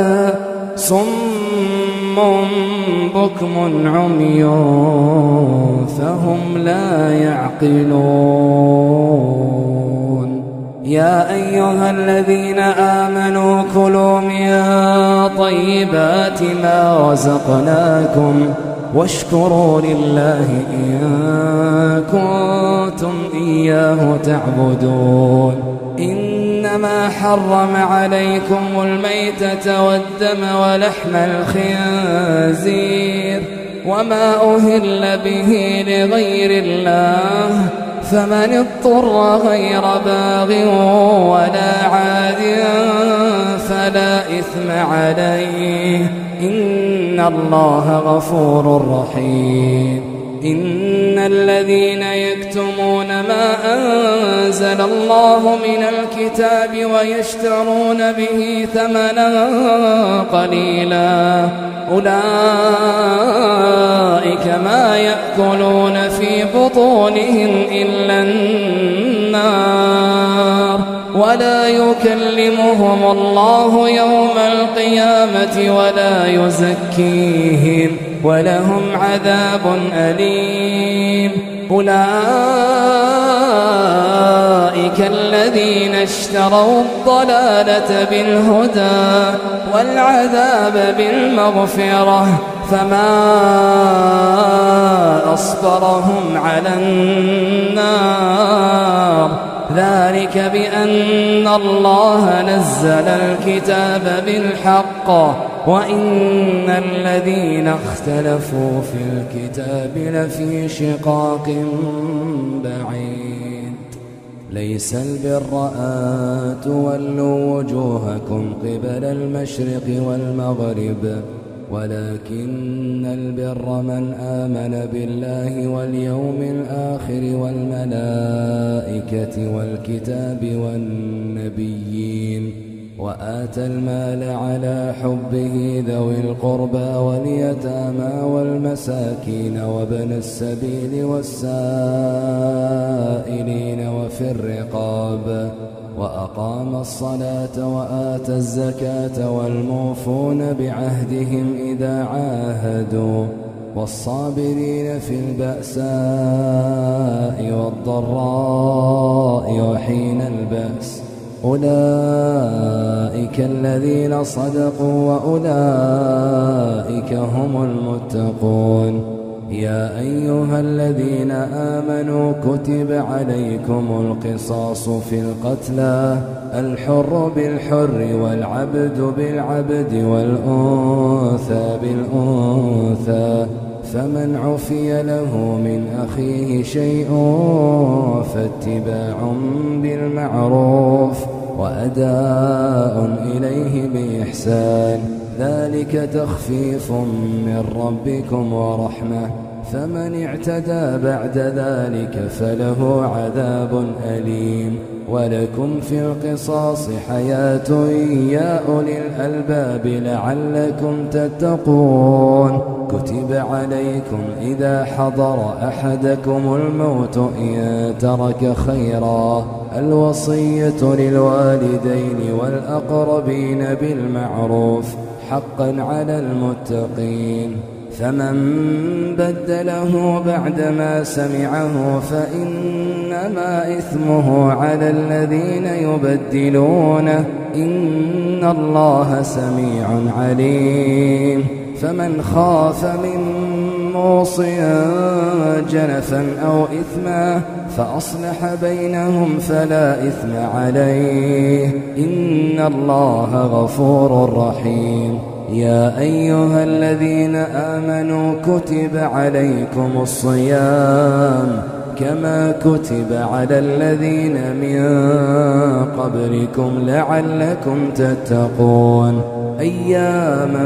صم بكم عمي فهم لا يعقلون يا أيها الذين آمنوا كلوا من طيبات ما رزقناكم واشكروا لله إن كنتم إياه تعبدون إنما حرم عليكم الميتة والدم ولحم الخنزير وما أهل به لغير الله فمن اضطر غير باغ ولا عاد فلا إثم عليه إن الله غفور رحيم إن الذين يكتمون ما أنزل الله من الكتاب ويشترون به ثمنا قليلا أولئك ما يأكلون في بطونهم إلا النار ولا يكلمهم الله يوم القيامة ولا يزكيهم ولهم عذاب أليم أولئك الذين اشتروا الضلالة بالهدى والعذاب بالمغفرة فما أصبرهم على النار ذلك بأن الله نزل الكتاب بالحق وإن الذين اختلفوا في الكتاب لفي شقاق بعيد ليس البر أن تولوا وجوهكم قبل المشرق والمغرب ولكن البر من آمن بالله واليوم الآخر والملائكة والكتاب والنبيين وآتى المال على حبه ذوي القربى واليتامى والمساكين وابن السبيل والسائلين وفي الرقاب وأقام الصلاة وآتى الزكاة والموفون بعهدهم إذا عاهدوا والصابرين في البأساء والضراء وحين البأس أولئك الذين صدقوا وأولئك هم المتقون يا أيها الذين آمنوا كتب عليكم القصاص في القتلى الحر بالحر والعبد بالعبد والأنثى بالأنثى فمن عفي له من أخيه شيء فاتباع بالمعروف وأداء إليه بإحسان ذلك تخفيف من ربكم ورحمة فمن اعتدى بعد ذلك فله عذاب أليم ولكم في القصاص حياة يا أولي الألباب لعلكم تتقون كتب عليكم إذا حضر أحدكم الموت إن ترك خيرا الوصية للوالدين والأقربين بالمعروف حقا على المتقين فمن بدله بعدما سمعه فإنما إثمه على الذين يبدلونه إن الله سميع عليم فمن خاف من موصٍ جنفا أو إثما فأصلح بينهم فلا إثم عليه إن الله غفور رحيم يا أيها الذين آمنوا كتب عليكم الصيام كما كتب على الذين من قبلكم لعلكم تتقون أياما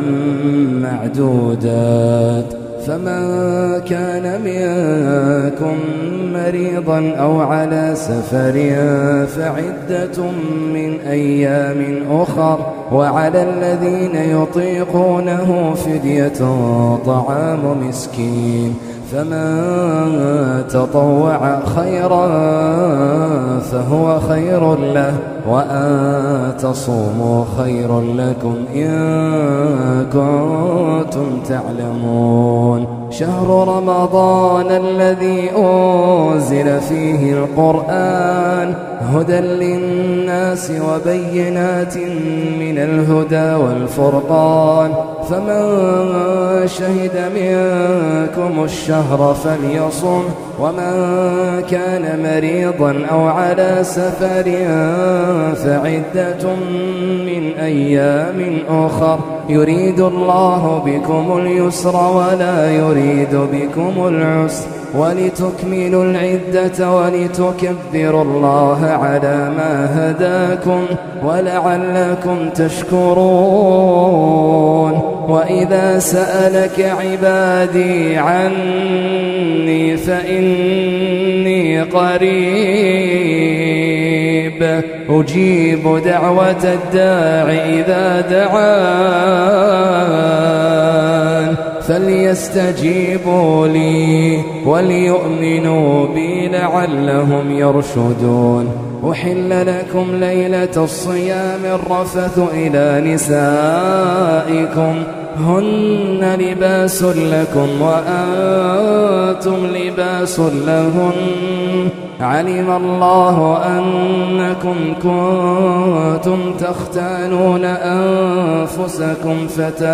معدودات فمن كان منكم مريضا أو على سفر فعدة من أيام أخر وعلى الذين يطيقونه فدية طعام مسكين فمن تطوع خيرا فهو خير له وأن تصوموا خير لكم إن كنتم تعلمون شهر رمضان الذي أنزل فيه القرآن هدى للناس وبينات من الهدى والفرقان فمن شهد منكم الشهر فليصم ومن كان مريضا أو على سفر فعدة من أيام أخر يريد الله بكم اليسر ولا يريد بكم العسر ولتكملوا العدة ولتكبروا الله على ما هداكم ولعلكم تشكرون. وإذا سألك عبادي عني فإني قريب أجيب دعوة الداع إذا دعان فليستجيبوا لي وليؤمنوا بي لعلهم يرشدون. أحل لكم ليلة الصيام الرفث إلى نسائكم هن لباس لكم وأنتم لباس لهن علم الله أنكم كنتم تختانون أنفسكم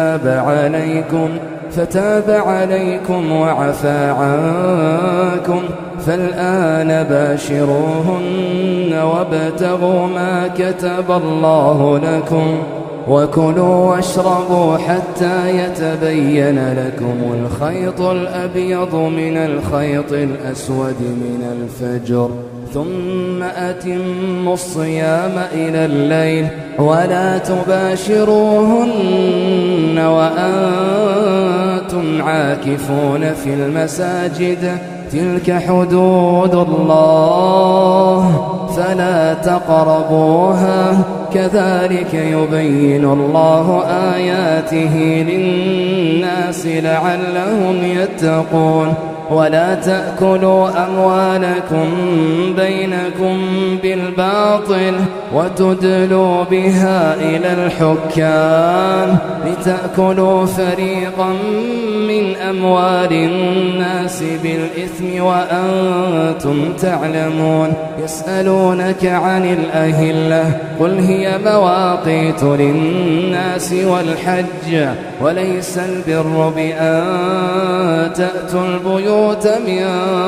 فتاب عليكم وعفى عنكم فالآن باشروهن وابتغوا ما كتب الله لكم وكلوا واشربوا حتى يتبين لكم الخيط الأبيض من الخيط الأسود من الفجر ثم أتموا الصيام إلى الليل ولا تباشروهن وأنتم عاكفون في المساجد تلك حدود الله فلا تقربوها كذلك يبين الله آياته للناس لعلهم يتقون. ولا تأكلوا أموالكم بينكم بالباطل وتدلوا بها إلى الحكام لتأكلوا فريقا من أموال الناس بالإثم وأنتم تعلمون. يسألونك عن الأهلة قل هي مواقيت للناس والحج وليس البر بأن تأتوا البيوت من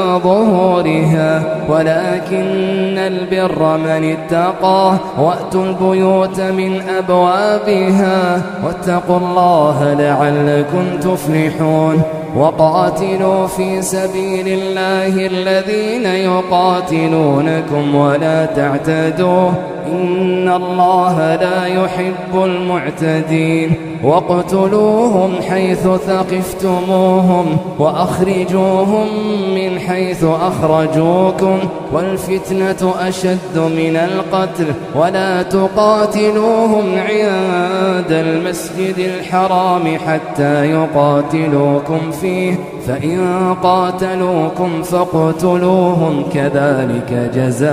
ظهورها ولكن البر من اتقى وأتوا البيوت من أبوابها واتقوا الله لعلكم تفلحون. وقاتلوا في سبيل الله الذين يقاتلونكم ولا تعتدوا إن الله لا يحب المعتدين. واقتلوهم حيث ثقفتموهم وأخرجوهم من حيث أخرجوكم والفتنة أشد من القتل ولا تقاتلوهم عند المسجد الحرام حتى يقاتلوكم فيه فإن قاتلوكم فاقتلوهم كذلك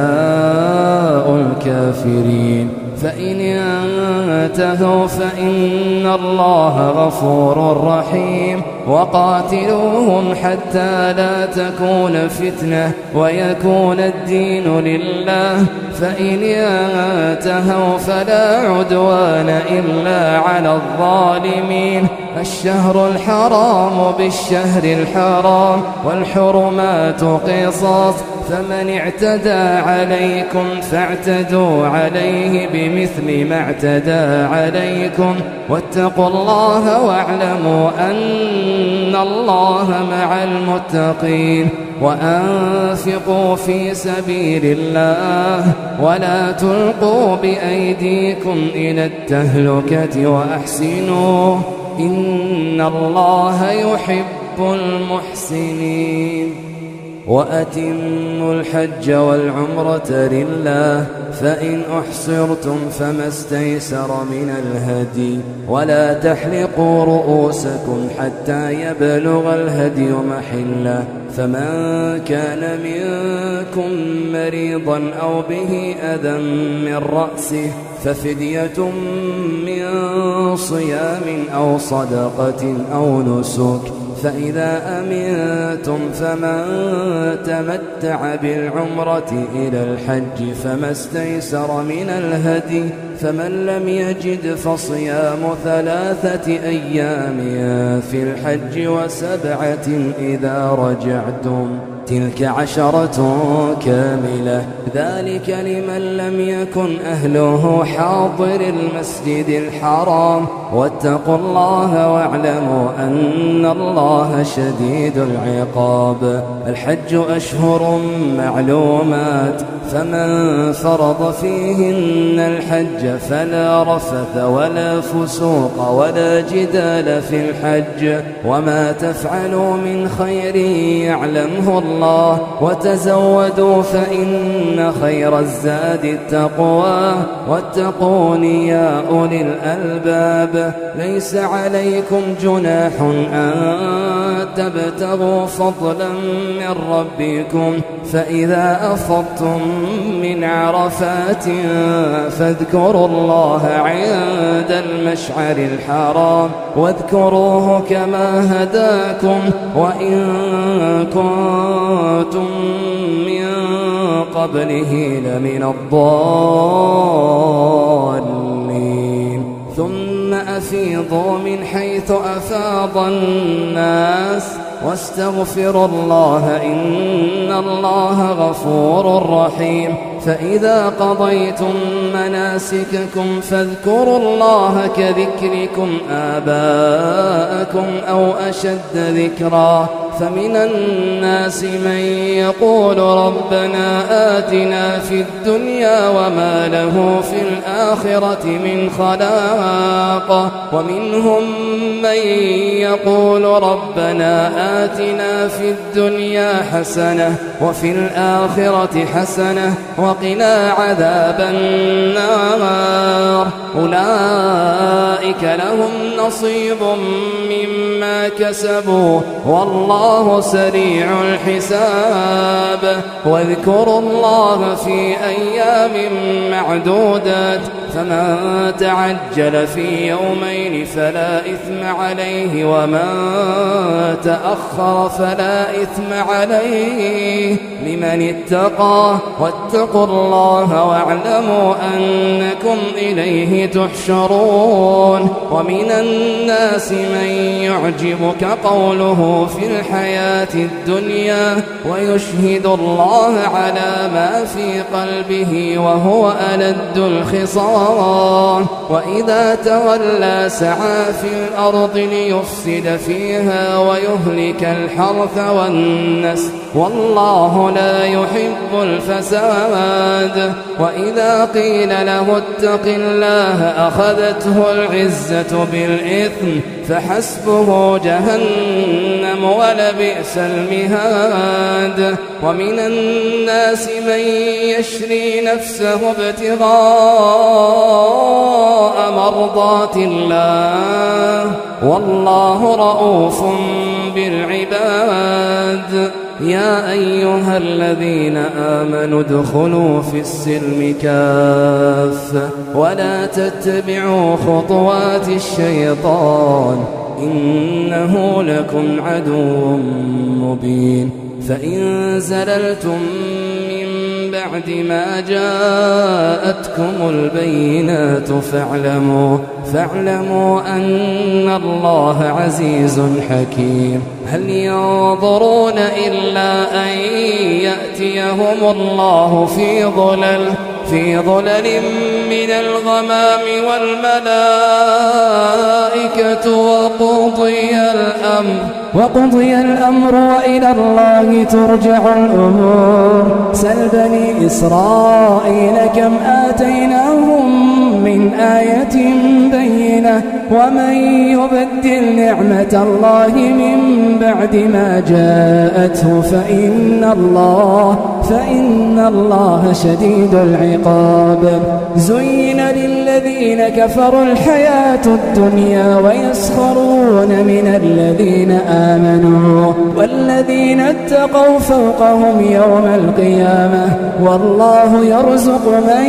جزاء الكافرين. فإن انتهوا فإن الله غفور رحيم. وقاتلوهم حتى لا تكون فتنة ويكون الدين لله فإن انتهوا فلا عدوان إلا على الظالمين. الشهر الحرام بالشهر الحرام والحرمات قصاص فمن اعتدى عليكم فاعتدوا عليه بمثل ما اعتدى عليكم واتقوا الله واعلموا أن الله مع المتقين. وأنفقوا في سبيل الله ولا تلقوا بأيديكم إلى التهلكة وأحسنوا إن الله يحب المحسنين. وأتموا الحج والعمرة لله فإن أحصرتم فما استيسر من الهدي ولا تحلقوا رؤوسكم حتى يبلغ الهدي محله فمن كان منكم مريضا أو به أذى من رأسه ففدية من صيام أو صدقة أو نسك فإذا أمنتم فمن تمتع بالعمرة إلى الحج فما استيسر من الهدي فمن لم يجد فصيام 3 أيام في الحج و7 إذا رجعتم وتلك 10 كاملة ذلك لمن لم يكن أهله حاضر المسجد الحرام واتقوا الله واعلموا أن الله شديد العقاب. الحج أشهر معلومات فمن فرض فيهن الحج فلا رفث ولا فسوق ولا جدال في الحج وما تفعلوا من خير يعلمه الله وتزودوا فإن خير الزاد التقوى واتقون يا أولي الألباب. ليس عليكم جناح أن تبتغوا فضلا من ربكم فإذا أفضتم من عرفات فاذكروا الله عند المشعر الحرام واذكروه كما هداكم وإن كنتم من قبله لمن الضالين. ثم أفيضوا من حيث أفاض الناس واستغفروا الله إن الله غفور رحيم. فإذا قضيتم مناسككم فاذكروا الله كذكركم آباءكم أو أشد ذكرا. فمن الناس من يقول ربنا آتنا في الدنيا وما له في الآخرة من خلاق ومنهم من يقول ربنا آتنا في الدنيا حسنة وفي الآخرة حسنة وقنا عذاب النار. أولئك لهم نصيب مما كسبوا والله سريع الحساب. واذكروا الله في أيام معدودات فمن تعجل في يومين فلا إثم عليه ومن تأخر فلا إثم عليه لمن اتقى واتقوا الله واعلموا أنكم إليه تحشرون. ومن الناس من يعجبك قوله في الحياة الدنيا ويشهد الله على ما في قلبه وهو ألد الخصام وإذا تولى سعى في الأرض ليفسد فيها ويهلك الحرث والنسل والله لا يحب الفساد. وإذا قيل له اتق الله أخذته العزة بالإثم فحسبه جهنم ولبئس المهاد. ومن الناس من يشري نفسه ابتغاء مرضات الله والله رؤوف بالعباد. يا أيها الذين آمنوا ادخلوا في السلم كافة ولا تتبعوا خطوات الشيطان إنه لكم عدو مبين. فإن زللتم من بعد ما جاءتكم البينات فاعلموا أن الله عزيز حكيم. هل ينظرون إلا أن يأتيهم الله في ظلل من الغمام والملائكة وقضي الأمر وإلى الله ترجع الأمور. سل بني إسرائيل كم آتيناهم من آية بينة ومن يبدل نعمة الله من بعد ما جاءته فإن الله شديد العقاب. زين للذين كفروا الحياة الدنيا ويسخرون من الذين آمنوا والذين اتقوا فوقهم يوم القيامة والله يرزق من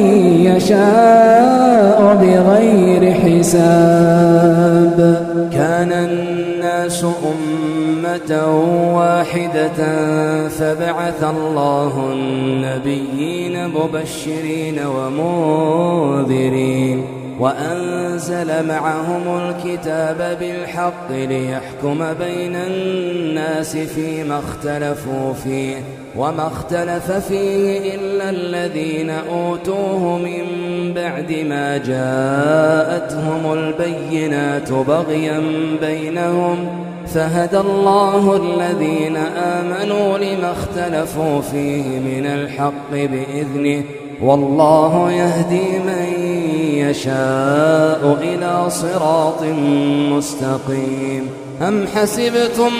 يشاء بغير حساب. كان الناس أمة واحدة فبعث الله النبيين مبشرين ومنذرين وأنزل معهم الكتاب بالحق ليحكم بين الناس فيما اختلفوا فيه وما اختلف فيه إلا الذين أوتوه من بعد ما جاءتهم البينات بغيا بينهم فهدى الله الذين آمنوا لما اختلفوا فيه من الحق بإذنه والله يهدي من يشاء إلى صراط مستقيم. أم حسبتم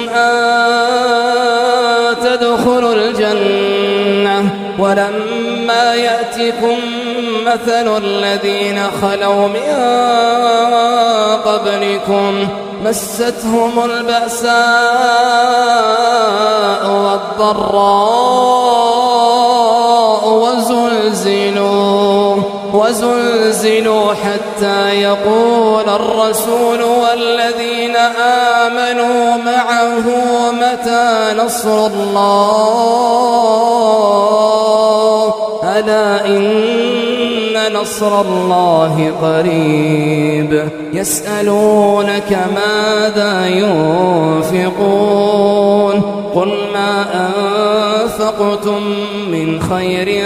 أن تدخلوا الجنة ولما يأتكم مثل الذين خلوا من قبلكم مستهم البأساء والضراء وزلزلوا حتى يقول الرسول والذين آمنوا معه متى نصر الله ألا إن نصر الله قريب. يسألونك ماذا ينفقون قل ما أنفقتم من خير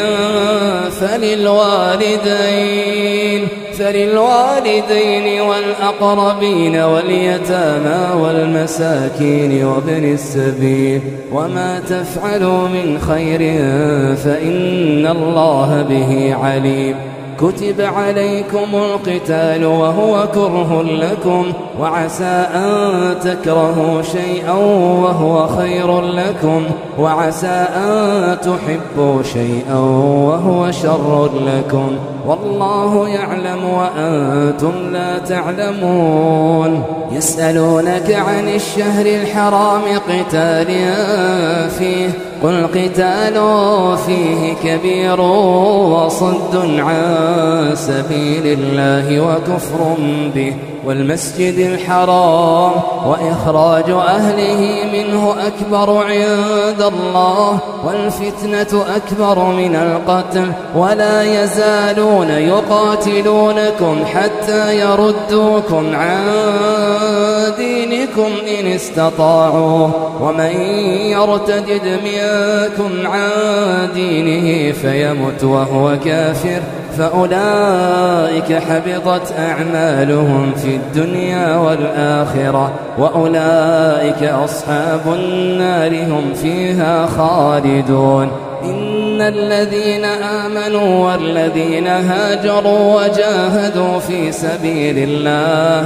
فللوالدين والأقربين واليتامى والمساكين وابن السبيل وما تفعلوا من خير فإن الله به عليم. كتب عليكم القتال وهو كره لكم وعسى أن تكرهوا شيئا وهو خير لكم وعسى أن تحبوا شيئا وهو شر لكم والله يعلم وأنتم لا تعلمون. يسألونك عن الشهر الحرام قتال فيه قل قتال فيه كبير وصد عن سبيل الله وكفر به والمسجد الحرام وإخراج أهله منه أكبر عند الله والفتنة أكبر من القتل ولا يزالون يقاتلونكم حتى يردوكم عن دينكم إن استطاعوا ومن يرتد منكم عن دينه فيمت وهو كافر فأولئك حبطت أعمالهم في الدنيا والآخرة وأولئك أصحاب النار هم فيها خالدون. إن الذين آمنوا والذين هاجروا وجاهدوا في سبيل الله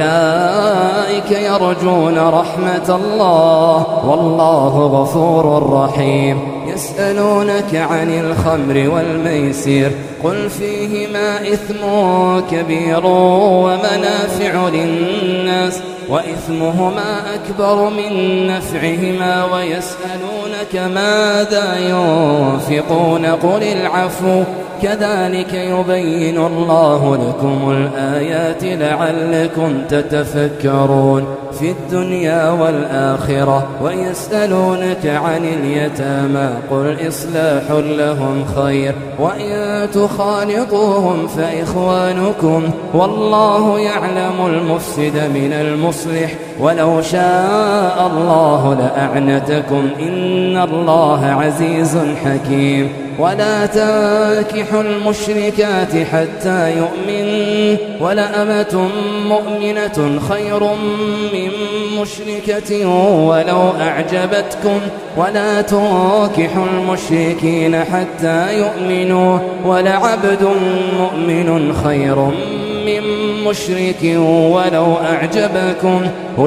أولئك يرجون رحمة الله والله غفور رحيم. يسألونك عن الخمر والميسر قل فيهما إثم كبير ومنافع للناس وإثمهما أكبر من نفعهما ويسألونك ماذا ينفقون قل العفو كذلك يبين الله لكم الآيات لعلكم تتفكرون في الدنيا والآخرة. ويسألونك عن اليتامى قل إصلاح لهم خير وإن تخالطوهم فإخوانكم والله يعلم المفسد من المصلح ولو شاء الله لأعنتكم إن الله عزيز حكيم. ولا تنكحوا المشركات حتى يؤمنوا ولأمة مؤمنة خير من مشركة ولو أعجبتكم ولا تنكحوا المشركين حتى يؤمنوا ولعبد مؤمن خير من مشرك ولو أعجبكم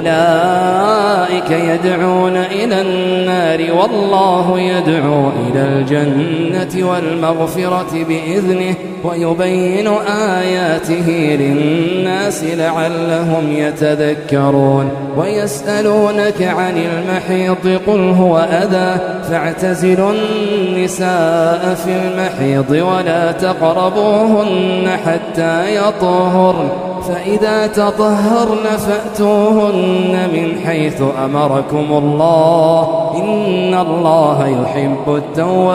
أولئك يدعون إلى النار والله يدعو إلى الجنة والمغفرة بإذنه ويبين آياته للناس لعلهم يتذكرون. ويسألونك عن المحيض قل هو أذى فاعتزلوا النساء في المحيض ولا تقربوهن حتى يطهرن فإذا تطهرن فأتوهن من حيث أمركم الله إن الله يحب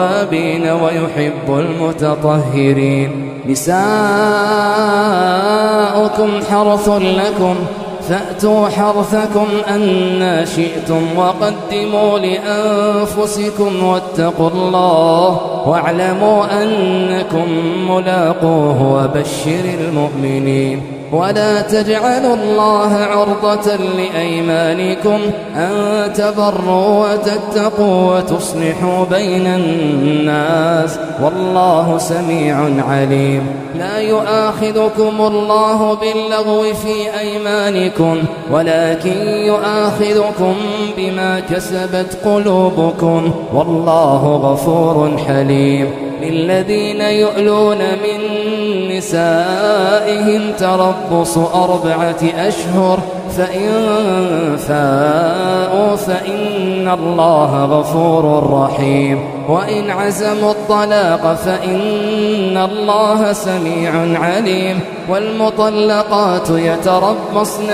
التوابين ويحب المتطهرين. نساؤكم نساؤكم حرث لكم فأتوا حرثكم أنى شئتم وقدموا لأنفسكم واتقوا الله واعلموا أنكم ملاقوه وبشر المؤمنين. ولا تجعلوا الله عرضة لأيمانكم أن تبروا وتتقوا وتصلحوا بين الناس والله سميع عليم. لا يؤاخذكم الله باللغو في أيمانكم ولكن يؤاخذكم بما كسبت قلوبكم والله غفور حليم. للذين يؤلون من نسائهم تربص 4 أشهر فإن فاءوا فإن الله غفور رحيم. وإن عزموا الطلاق فإن الله سميع عليم. والمطلقات يتربصن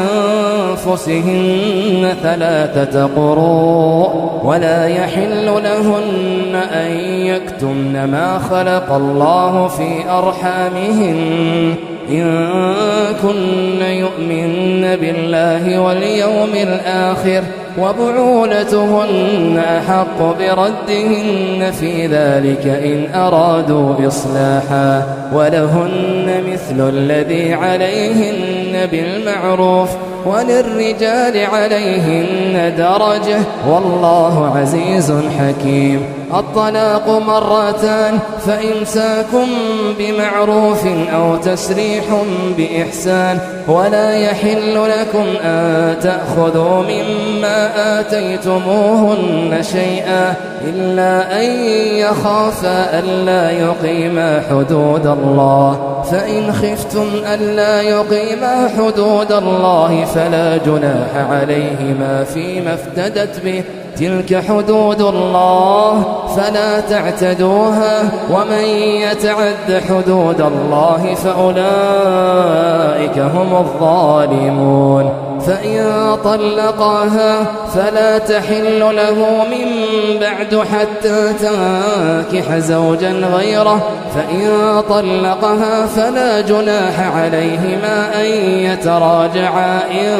بأنفسهن 3 قروء ولا يحل لهن أن يكتمن ما خلق الله في أرحامهن إن كن يؤمن بالله واليوم الآخر وبعولتهن أحق بردهن في ذلك إن أرادوا إصلاحا ولهن مثل الذي عليهن بالمعروف وللرجال عليهن درجة والله عزيز حكيم. الطلاق 2 مرتان فإمساكم بمعروف أو تسريح بإحسان. ولا يحل لكم أن تأخذوا مما آتيتموهن شيئا إلا أن يخافا ألا يقيما حدود الله. فإن خفتم ألا يقيما حدود الله فلا جناح عليهما فيما افتدت به تلك حدود الله فلا تعتدوها ومن يتعد حدود الله فأولئك هم الظالمون. فإن طلقاها فلا تحل له من بعد حتى تنكح زوجا غيره. فإن طلقها فلا جناح عليهما أن يتراجعا إن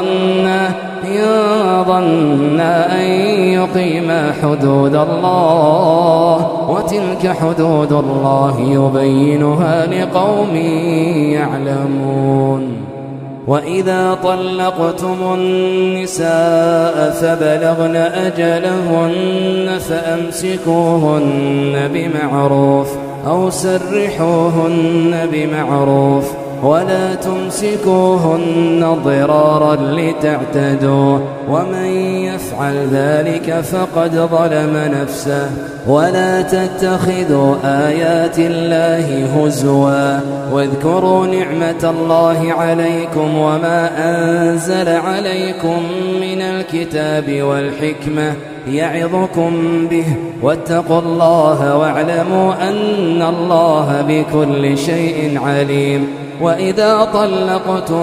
ظنا أن يقيما حدود الله وتلك حدود الله يبينها لقوم يعلمون. وإذا طلقتم النساء فبلغن أجلهن فأمسكوهن بمعروف أو سرحوهن بمعروف ولا تمسكوهن ضرارا لتعتدوا ومن يفعل ذلك فقد ظلم نفسه. ولا تتخذوا آيات الله هزوا واذكروا نعمة الله عليكم وما أنزل عليكم من الكتاب والحكمة يعظكم به واتقوا الله واعلموا أن الله بكل شيء عليم. وإذا طلقتم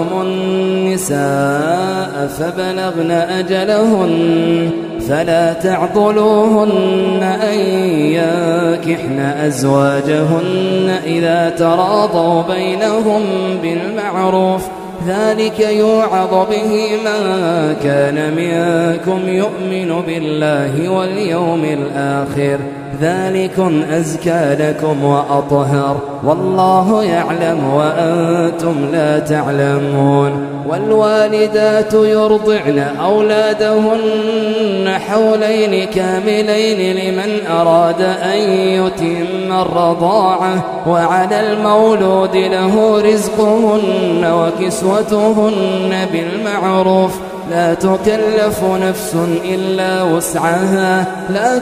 النساء فبلغن أجلهن فلا تعضلوهن أن ينكحن أزواجهن إذا تراضوا بينهم بالمعروف ذلك يوعظ به من كان منكم يؤمن بالله واليوم الآخر ذلكم أزكى لكم وأطهر والله يعلم وأنتم لا تعلمون. والوالدات يرضعن أولادهن حولين كاملين لمن أراد أن يتم الرضاعة وعلى المولود له رزقهن وكسوتهن بالمعروف لا تكلف نفس إلا وسعها لا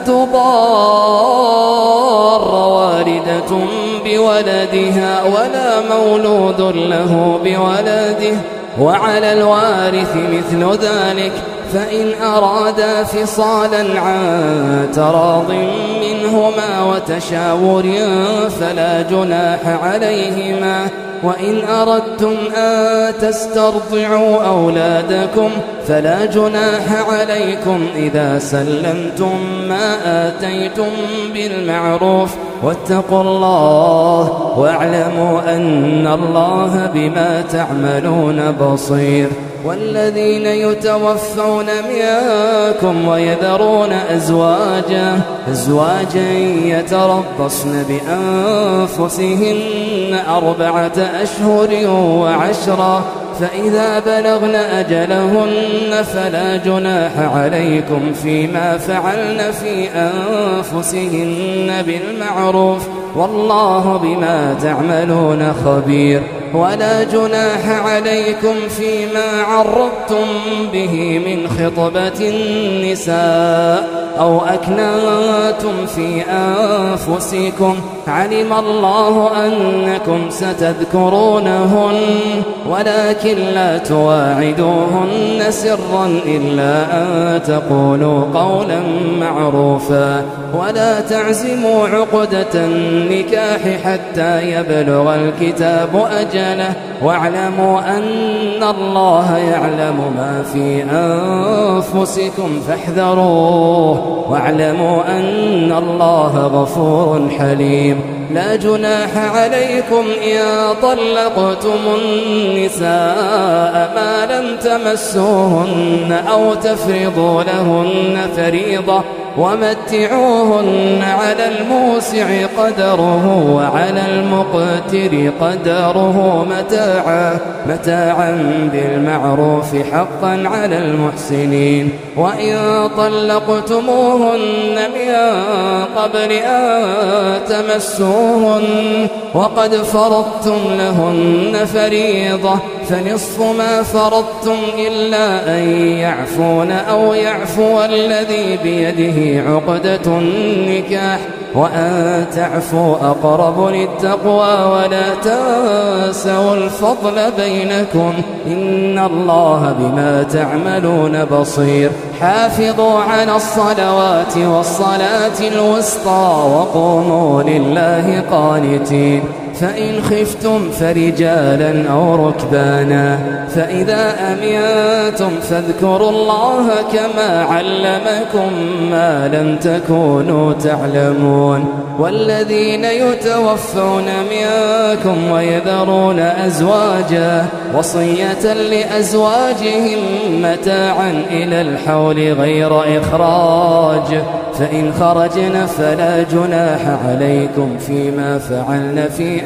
تضار والدة بولدها ولا مولود له بولده وعلى الوارث مثل ذلك فإن أرادا فصالا عن تراض منهما وتشاور فلا جناح عليهما. وإن أردتم أن تسترضعوا أولادكم فلا جناح عليكم إذا سلمتم ما آتيتم بالمعروف واتقوا الله واعلموا أن الله بما تعملون بصير. والذين يتوفون منكم ويذرون أزواجا يتربصن بأنفسهن 4 أشهر و10 فإذا بلغن أجلهن فلا جناح عليكم فيما فعلن في أنفسهن بالمعروف والله بما تعملون خبير. ولا جناح عليكم فيما عرضتم به من خطبة النساء أو أكننتم في أنفسكم علم الله أنكم ستذكرونهن ولكن لا تواعدوهن سرا إلا أن تقولوا قولا معروفا. ولا تعزموا عقدة النكاح حتى يبلغ الكتاب أجله واعلموا أن الله يعلم ما في أنفسكم فاحذروه واعلموا أن الله غفور حليم. لا جناح عليكم إن طلقتم النساء ما لم تمسوهن أو تفرضوا لهن فريضة ومتعوهن على الموسع قدره وعلى المقتر قدره متاعا بالمعروف حقا على المحسنين. وإن طلقتموهن من قبل أن تمسوهن وقد فرضتم لهن فريضة فنصف ما فرضتم إلا أن يعفون أو يعفو الذي بيده عقدة النكاح وأن تعفوا أقرب للتقوى ولا تنسوا الفضل بينكم إن الله بما تعملون بصير. حافظوا على الصلوات والصلاة الوسطى وقوموا لله قانتين. فإن خفتم فرجالا أو ركبانا فإذا أمنتم فاذكروا الله كما علمكم ما لم تكونوا تعلمون. والذين يتوفون منكم ويذرون أزواجا وصية لأزواجهم متاعا إلى الحول غير إخراج فإن خرجن فلا جناح عليكم فيما فعلن في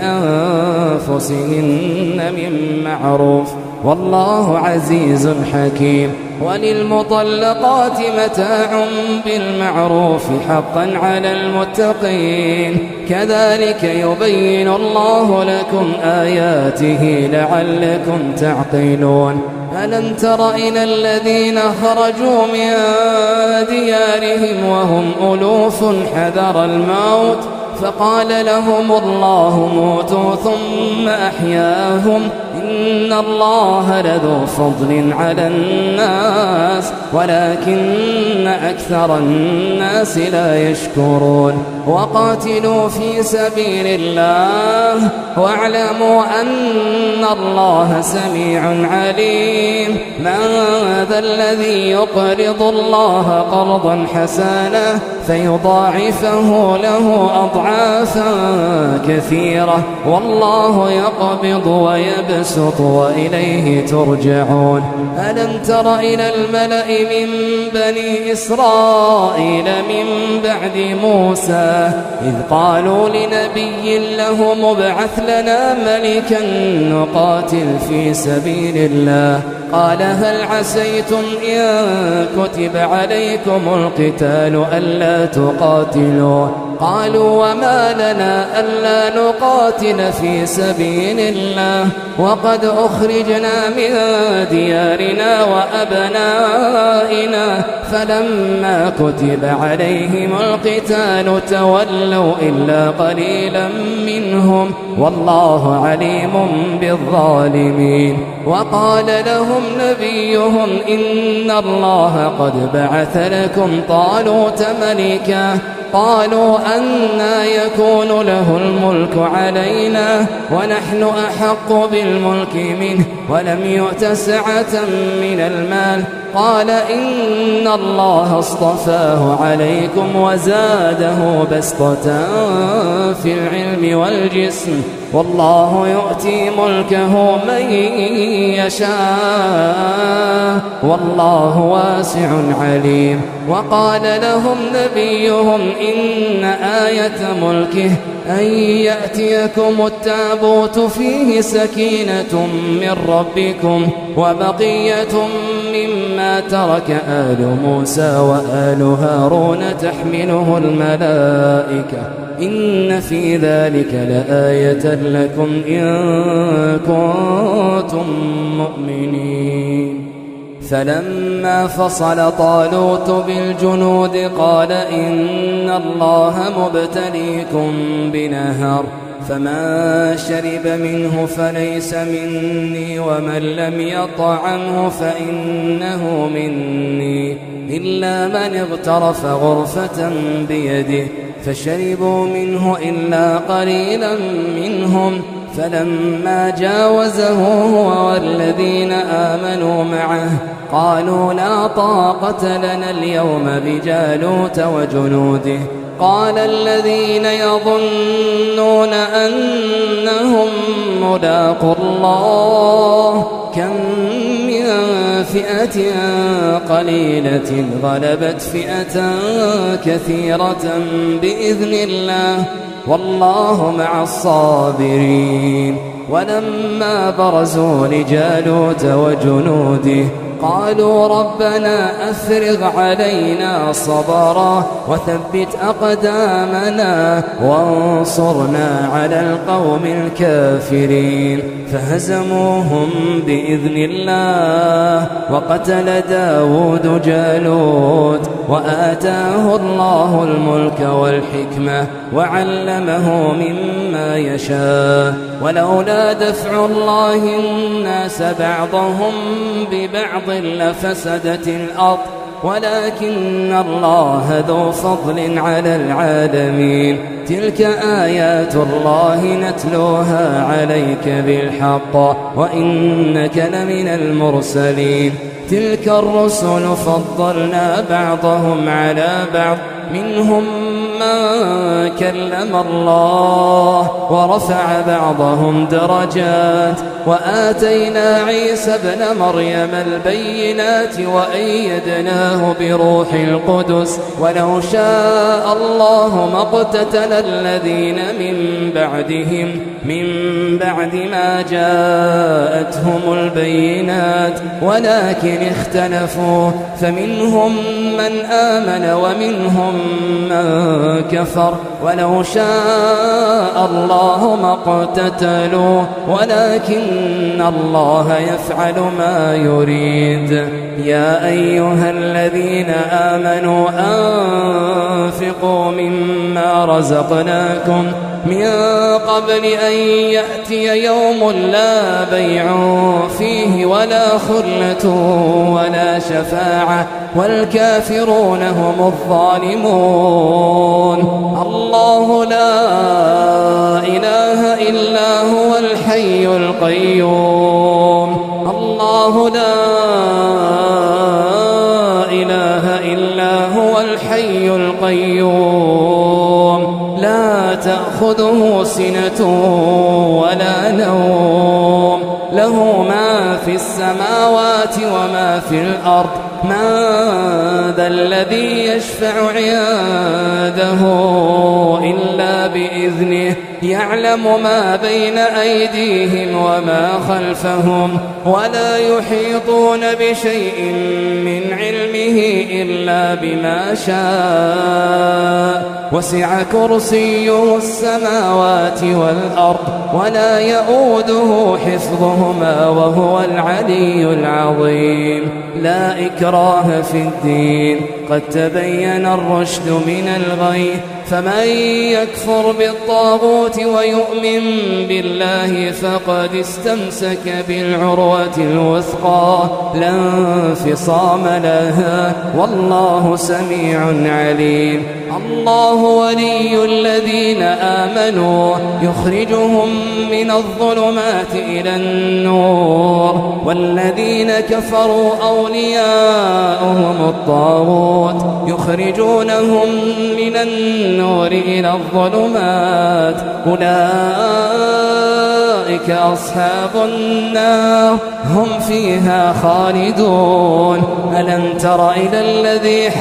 أنفسهن من معروف والله عزيز حكيم. وللمطلقات متاع بالمعروف حقا على المتقين كذلك يبين الله لكم آياته لعلكم تعقلون. ألم تر إلى الذين خرجوا من ديارهم وهم ألوف حذر الموت فقال لهم الله موتوا ثم أحياهم إن الله لذو فضل على الناس ولكن أكثر الناس لا يشكرون. وقاتلوا في سبيل الله واعلموا أن الله سميع عليم. من ذا الذي يقرض الله قرضا حسنا فيضاعفه له أضعافا كثيرة والله يقبض ويبسط وإليه ترجعون. ألم تر إلى الملأ من بني إسرائيل من بعد موسى إذ قالوا لنبي له مبعث لنا ملكا نقاتل في سبيل الله قال هل عسيتم إن كتب عليكم القتال ألا تقاتلوا قالوا وما لنا ألا نقاتل في سبيل الله وقد أخرجنا من ديارنا وأبنائنا فلما كتب عليهم القتال تولوا إلا قليلا منهم والله عليم بالظالمين. وقال لهم نبيهم إن الله قد بعث لكم طالوت ملكا قالوا أنى يكون له الملك علينا ونحن أحق بالملك منه ولم يؤت سعة من المال قال إن الله اصطفاه عليكم وزاده بسطة في العلم والجسم والله يؤتي ملكه من يشاء والله واسع عليم. وقال لهم نبيهم إن آية ملكه أن يأتيكم التابوت فيه سكينة من ربكم وبقية مما ترك آل موسى وآل هارون تحمله الملائكة إن في ذلك لآية لكم إن كنتم مؤمنين. فلما فصل طالوت بالجنود قال إن الله مبتليكم بنهر فمن شرب منه فليس مني ومن لم يطعمه فإنه مني إلا من اغترف غرفة بيده فشربوا منه إلا قليلا منهم فلما جاوزه هو والذين آمنوا معه قالوا لا طاقة لنا اليوم بجالوت وجنوده قال الذين يظنون أنهم ملاقو الله كم من فئة قليلة غلبت فئة كثيرة بإذن الله والله مع الصابرين. ولما برزوا لجالوت وجنوده قالوا ربنا أفرغ علينا صبرا وثبت أقدامنا وانصرنا على القوم الكافرين فهزموهم بإذن الله وقتل داود جالوت وآتاه الله الملك والحكمة وعلمه مما يشاء ولولا دفع الله الناس بعضهم ببعض لفسدت الأرض ولكن الله ذو فضل على العالمين. تلك آيات الله نتلوها عليك بالحق وإنك لمن المرسلين. تلك الرسل فضلنا بعضهم على بعض منهم من كلم الله ورفع بعضهم درجات وآتينا عيسى ابن مريم البينات وأيدناه بروح القدس ولو شاء الله ما اقتتل الذين من بعدهم من بعد ما جاءتهم البينات ولكن اختلفوا فمنهم من آمن ومنهم من كفر ولو شاء الله ما اقتتلوا ولكن الله يفعل ما يريد. يا أيها الذين آمنوا أنفقوا مما رزقناكم من قبل أن يأتي يوم لا بيع فيه ولا خلة ولا شفاعة والكافرون هم الظالمون. الله لا إله إلا هو الحي القيوم الله لا إله إلا هو الحي القيوم لا تأخذه سنة ولا نوم له ما في السماوات وما في الأرض من ذا الذي يشفع عنده إلا بإذنه يعلم ما بين أيديهم وما خلفهم ولا يحيطون بشيء من علمه إلا بما شاء وسع كرسيه السماوات والأرض ولا يؤوده حفظهما وهو العلي العظيم. لا إكراه في الدين قد تبين الرشد من الغي فمن يكفر بالطاغوت ويؤمن بالله فقد استمسك بالعروة الوثقى لا انفصام لها والله سميع عليم. الله ولي الذين آمنوا يخرجهم من الظلمات إلى النور والذين كفروا أولياؤهم الطاغوت يخرجونهم من النور إلى الظلمات أولئك أصحاب النار هم فيها خالدون. ألم تر إلى الذي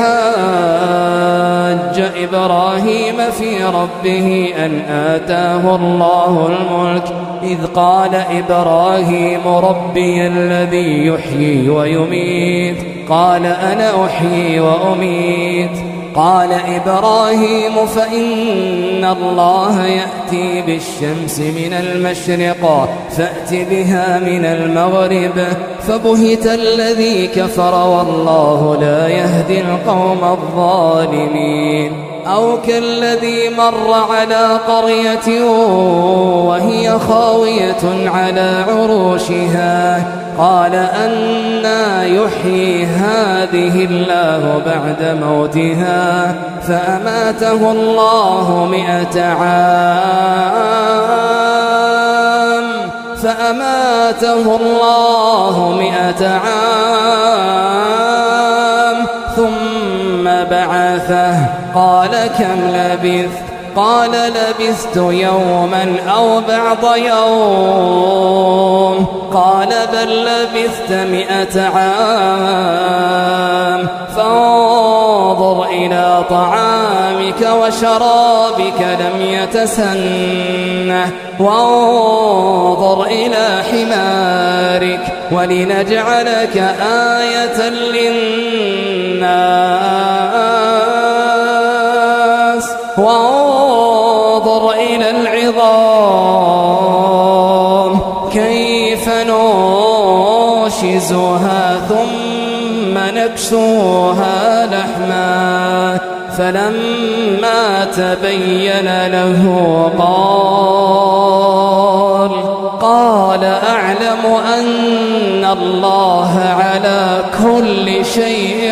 حاج إبراهيم في ربه أن آتاه الله الملك إذ قال إبراهيم ربي الذي يحيي ويميت قال أنا أحيي وأميت قال إبراهيم فإن الله يأتي بالشمس من المشرق فأت بها من المغرب فبهت الذي كفر والله لا يهدي القوم الظالمين. أو كالذي مر على قرية وهي خاوية على عروشها قال أنى يحيي هذه الله بعد موتها فأماته الله 100 عام ثم بعثه قال كم لبثت قال لبثت يوما أو بعض يوم قال بل لبثت 100 عام فانظر إلى طعامك وشرابك لم يتسنه وانظر إلى حمارك ولنجعلك آية للناس وانظر إلى العظام كيف ننشزها ثم نكسوها لحما فلما تبين له قال أعلم أن الله على كل شيء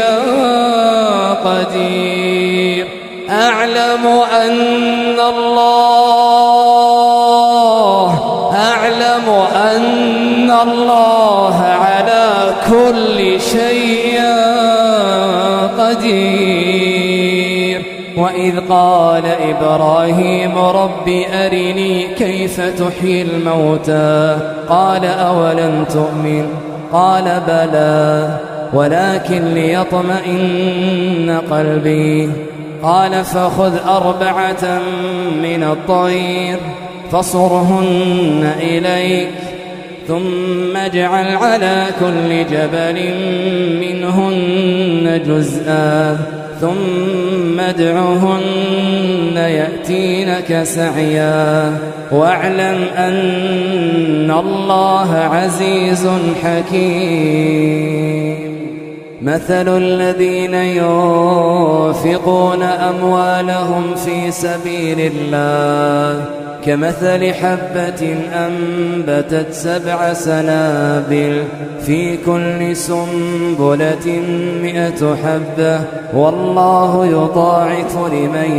قدير. أعلم أن الله على كل شيء قدير. وإذ قال إبراهيم رب أرني كيف تحيي الموتى قال أولم تؤمن قال بلى ولكن ليطمئن قلبي قال فخذ 4 من الطير فصرهن إليك ثم اجعل على كل جبل منهن جزءا ثم ادعهن يأتينك سعيا واعلم أن الله عزيز حكيم. مثل الذين ينفقون أموالهم في سبيل الله كمثل حبة أنبتت 7 سنابل في كل سنبلة 100 حبة والله يضاعف لمن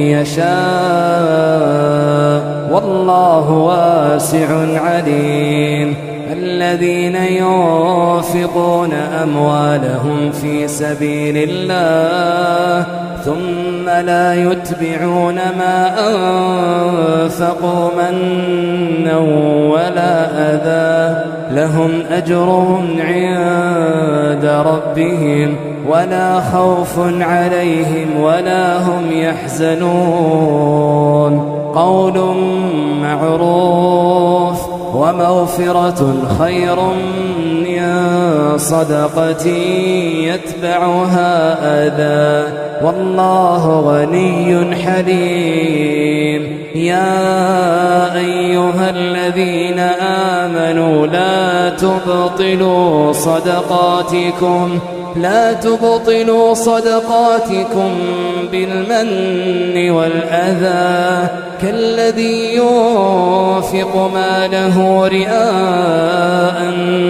يشاء والله واسع عليم. الذين ينفقون أموالهم في سبيل الله ثم لا يتبعون ما أنفقوا منا ولا أذى لهم أجرهم عند ربهم ولا خوف عليهم ولا هم يحزنون قول معروف ومغفرة خير من صدقة يتبعها أذى والله غني حليم يا أيها الذين آمنوا لا تبطلوا صدقاتكم بالمن والأذى كالذي ينفق ماله رئاء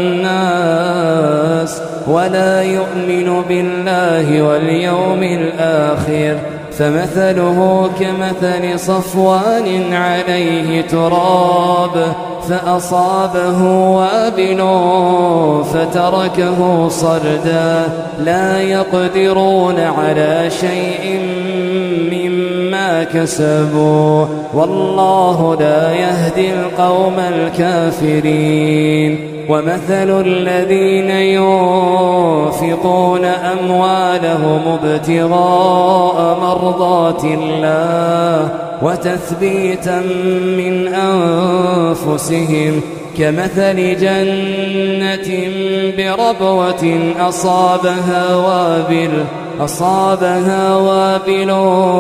الناس ولا يؤمن بالله واليوم الآخر فمثله كمثل صفوان عليه تراب فأصابه وابل فتركه صردا لا يقدرون على شيء مما كسبوا والله لا يهدي القوم الكافرين ومثل الذين ينفقون أموالهم ابتغاء مرضات الله وتثبيتا من أنفسهم كمثل جنة بربوة أصابها وابل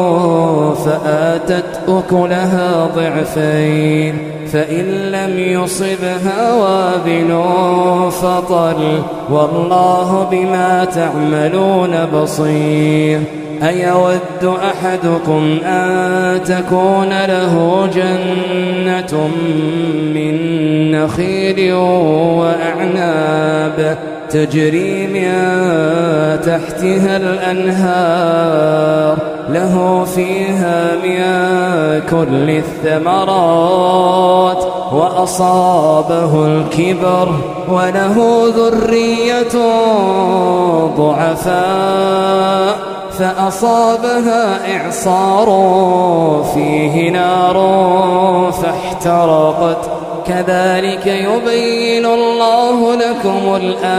فآتت أكلها ضعفين فإن لم يصبها وابل فطل والله بما تعملون بصير أيود أحدكم أن تكون له جنة من نخيل وأعناب تجري من تحتها الأنهار له فيها من كل الثمرات وأصابه الكبر وله ذرية ضعفاء فأصابها إعصار فيه نار فاحترقت كذلك يبين الله لكم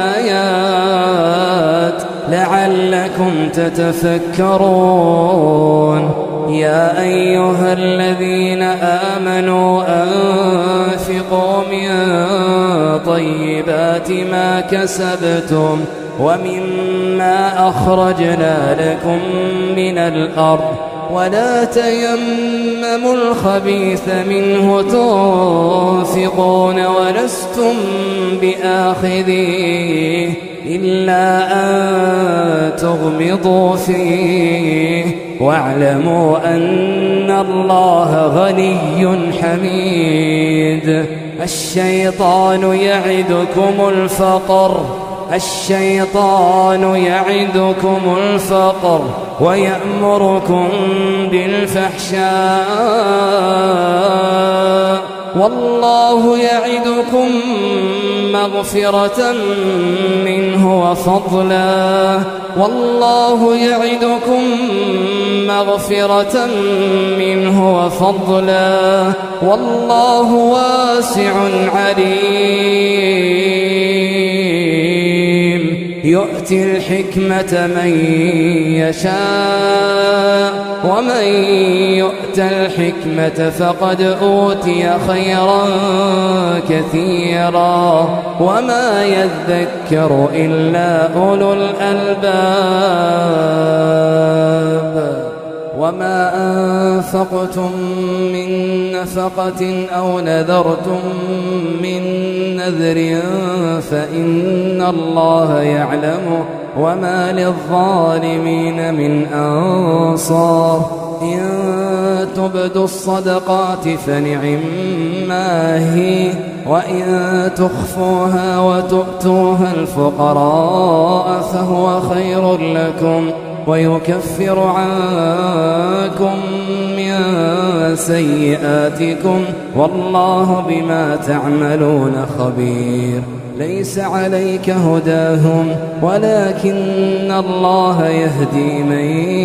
الآيات لعلكم تتفكرون يا أيها الذين آمنوا أنفقوا من طيبات ما كسبتم ومما أخرجنا لكم من الأرض ولا تيمموا الخبيث منه تنفقون ولستم بآخذيه إلا أن تغمضوا فيه واعلموا أن الله غني حميد الشيطان يعدكم الفقر ويأمركم بالفحشاء والله يعدكم مغفرة منه وفضلا والله واسع عليم يؤتي الحكمة من يشاء ومن يؤت الحكمة فقد أوتي خيرا كثيرا وما يذكر إلا أولو الألباب وما أنفقتم من نفقة أو نذرتم من نذر فإن الله يعلمه وما للظالمين من أنصار إن تبدوا الصدقات فنعما هي وإن تخفوها وتؤتوها الفقراء فهو خير لكم ويكفر عنكم من سيئاتكم والله بما تعملون خبير ليس عليك هداهم ولكن الله يهدي من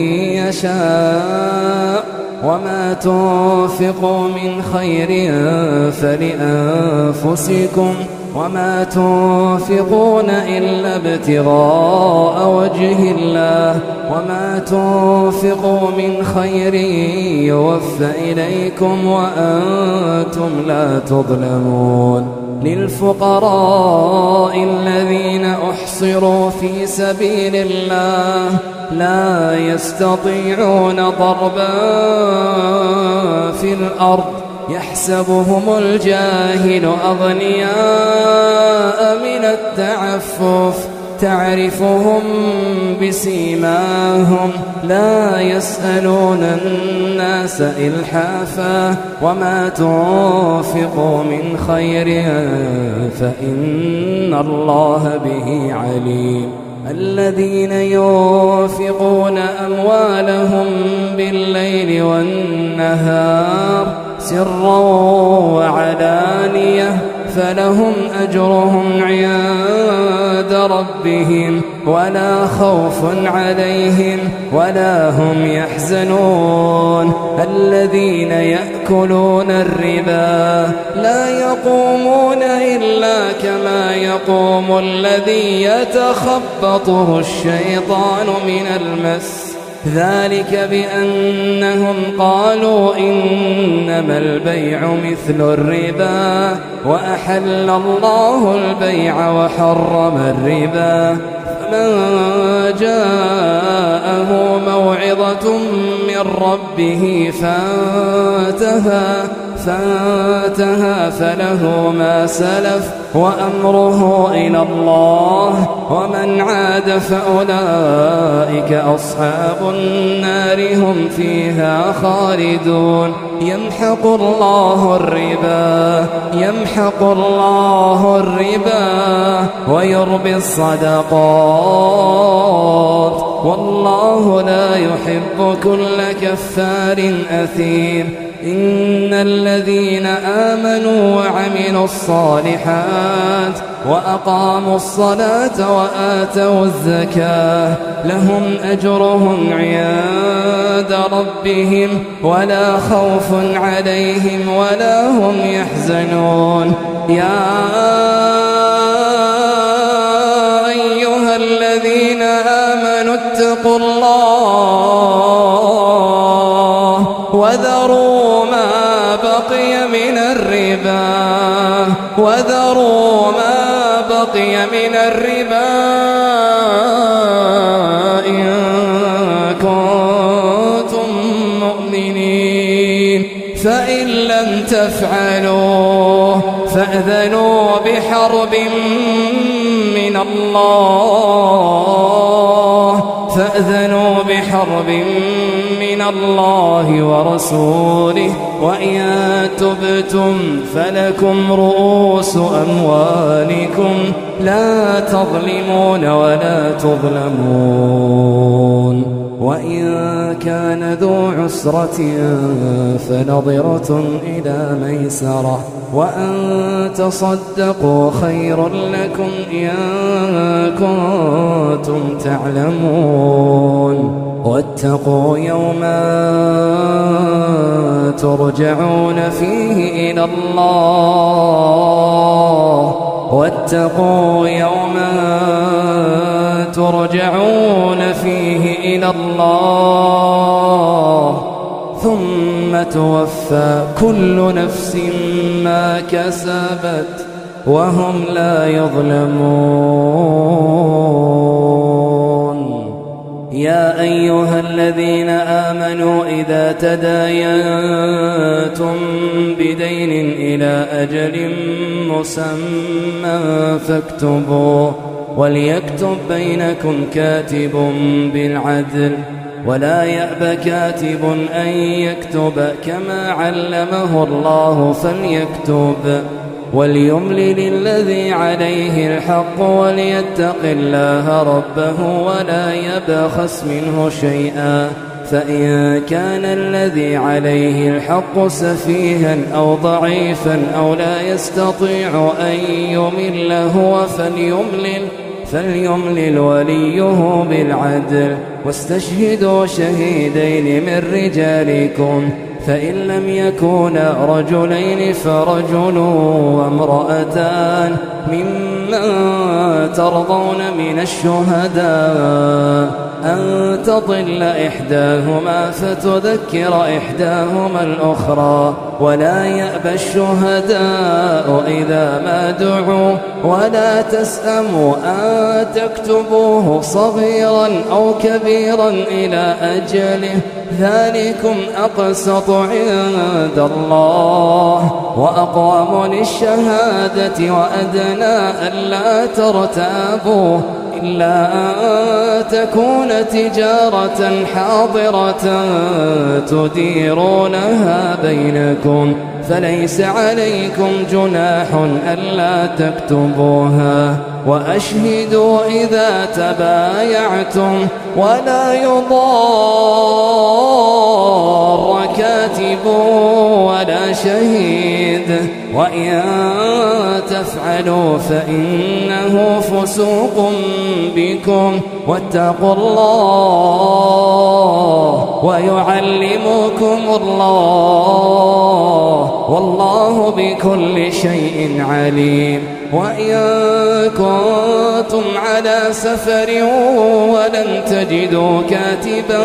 يشاء وما تنفقوا من خير فلأنفسكم وما تنفقون إلا ابتغاء وجه الله وما تنفقوا من خير يوفى إليكم وأنتم لا تظلمون للفقراء الذين أحصروا في سبيل الله لا يستطيعون ضربا في الأرض يحسبهم الجاهل أغنياء من التعفف تعرفهم بسيماهم لا يسألون الناس إلحافا وما تنفقوا من خير فإن الله به عليم الذين ينفقون أموالهم بالليل والنهار سرا وعلانية فلهم أجرهم عند ربهم ولا خوف عليهم ولا هم يحزنون الذين يأكلون الربا لا يقومون إلا كما يقوم الذي يتخبطه الشيطان من المس ذلك بأنهم قالوا إنما البيع مثل الربا وأحل الله البيع وحرم الربا فمن جاءه موعظة من ربه فانتهى فله ما سلف وأمره إلى الله ومن عاد فأولئك أصحاب النار هم فيها خالدون يمحق الله الربا ويربي الصدقات والله لا يحب كل كفار أثيم إن الذين آمنوا وعملوا الصالحات وأقاموا الصلاة وآتوا الزكاة لهم أجرهم عند ربهم ولا خوف عليهم ولا هم يحزنون يا أيها الذين آمنوا اتقوا الله وذروا ما بقي من الربا إن كنتم مؤمنين فإن لم تفعلوا فأذنوا بحرب من الله ورسوله وإن تبتم فلكم رؤوس أموالكم لا تظلمون ولا تظلمون وإن كان ذو عسرة فنظرة إلى ميسرة وأن تصدقوا خير لكم إن كنتم تعلمون واتقوا يوما ترجعون فيه إلى الله ثم توفى كل نفس ما كسبت وهم لا يظلمون يا أيها الذين آمنوا إذا تداينتم بدين إلى أجل مسمى فاكتبوه وليكتب بينكم كاتب بالعدل ولا يأب كاتب أن يكتب كما علمه الله فليكتب وليملل الذي عليه الحق وليتق الله ربه ولا يبخس منه شيئا فإن كان الذي عليه الحق سفيها أو ضعيفا أو لا يستطيع أن يمل هو فليملل وليه بالعدل واستشهدوا شهيدين من رجالكم فإن لم يكونا رجلين فرجل وامرأتان ممن ترضون من الشهداء أن تضل إحداهما فتذكر إحداهما الأخرى ولا يأبى الشهداء إذا ما دعوا ولا تسأموا أن تكتبوه صغيرا أو كبيرا إلى أجله ذلكم أقسط عند الله وأقوم للشهادة وأدنى ألا ترتابوا إلا أن تكون تجارة حاضرة تديرونها بينكم فليس عليكم جناح ألا تكتبوها وأشهدوا إذا تبايعتم ولا يضار كاتب ولا شهيد وإن تفعلوا فإنه فسوق بكم واتقوا الله ويعلمكم الله والله بكل شيء عليم وإن كنتم على سفر ولن تجدوا كاتبا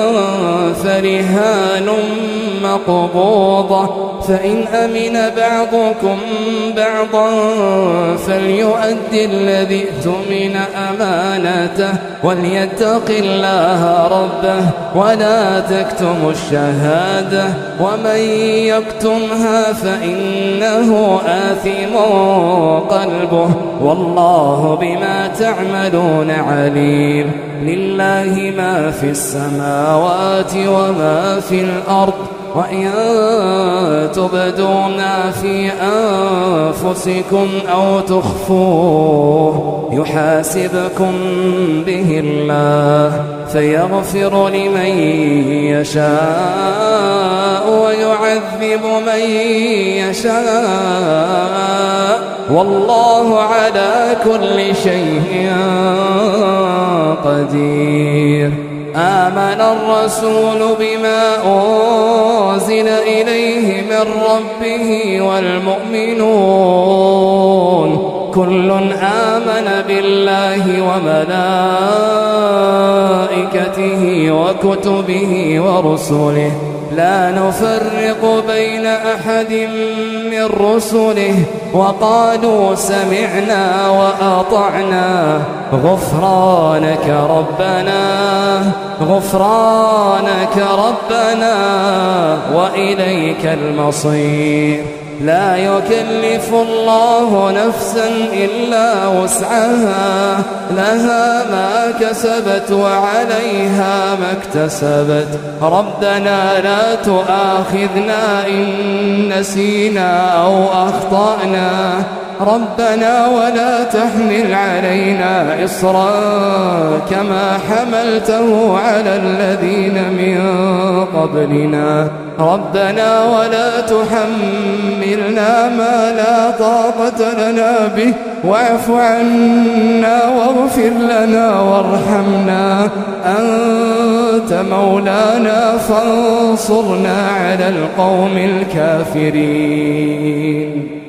فرهان مقبوضة فإن أمن بعضكم بعضا فليؤدي الذي اؤتمن أمانته وليتق الله ربه ولا تكتموا الشهادة ومن يكتمها فإنه آثم قلبه والله بما تعملون عليم لله ما في السماوات وما في الأرض وإن تبدوا ما في أنفسكم أو تخفوه يحاسبكم به الله فيغفر لمن يشاء ويعذب من يشاء والله على كل شيء قدير آمن الرسول بما أنزل إليه من ربه والمؤمنون كل آمن بالله وملائكته وكتبه ورسله لا نفرق بين أحد من رسله وقالوا سمعنا وأطعنا غفرانك ربنا وإليك المصير لا يكلف الله نفسا إلا وسعها لها ما كسبت وعليها ما اكتسبت ربنا لا تؤاخذنا إن نسينا أو أخطأنا ربنا ولا تحمل علينا إصرا كما حملته على الذين من قبلنا ربنا ولا تحملنا ما لا طاقة لنا به واعف عنا واغفر لنا وارحمنا أنت مولانا فانصرنا على القوم الكافرين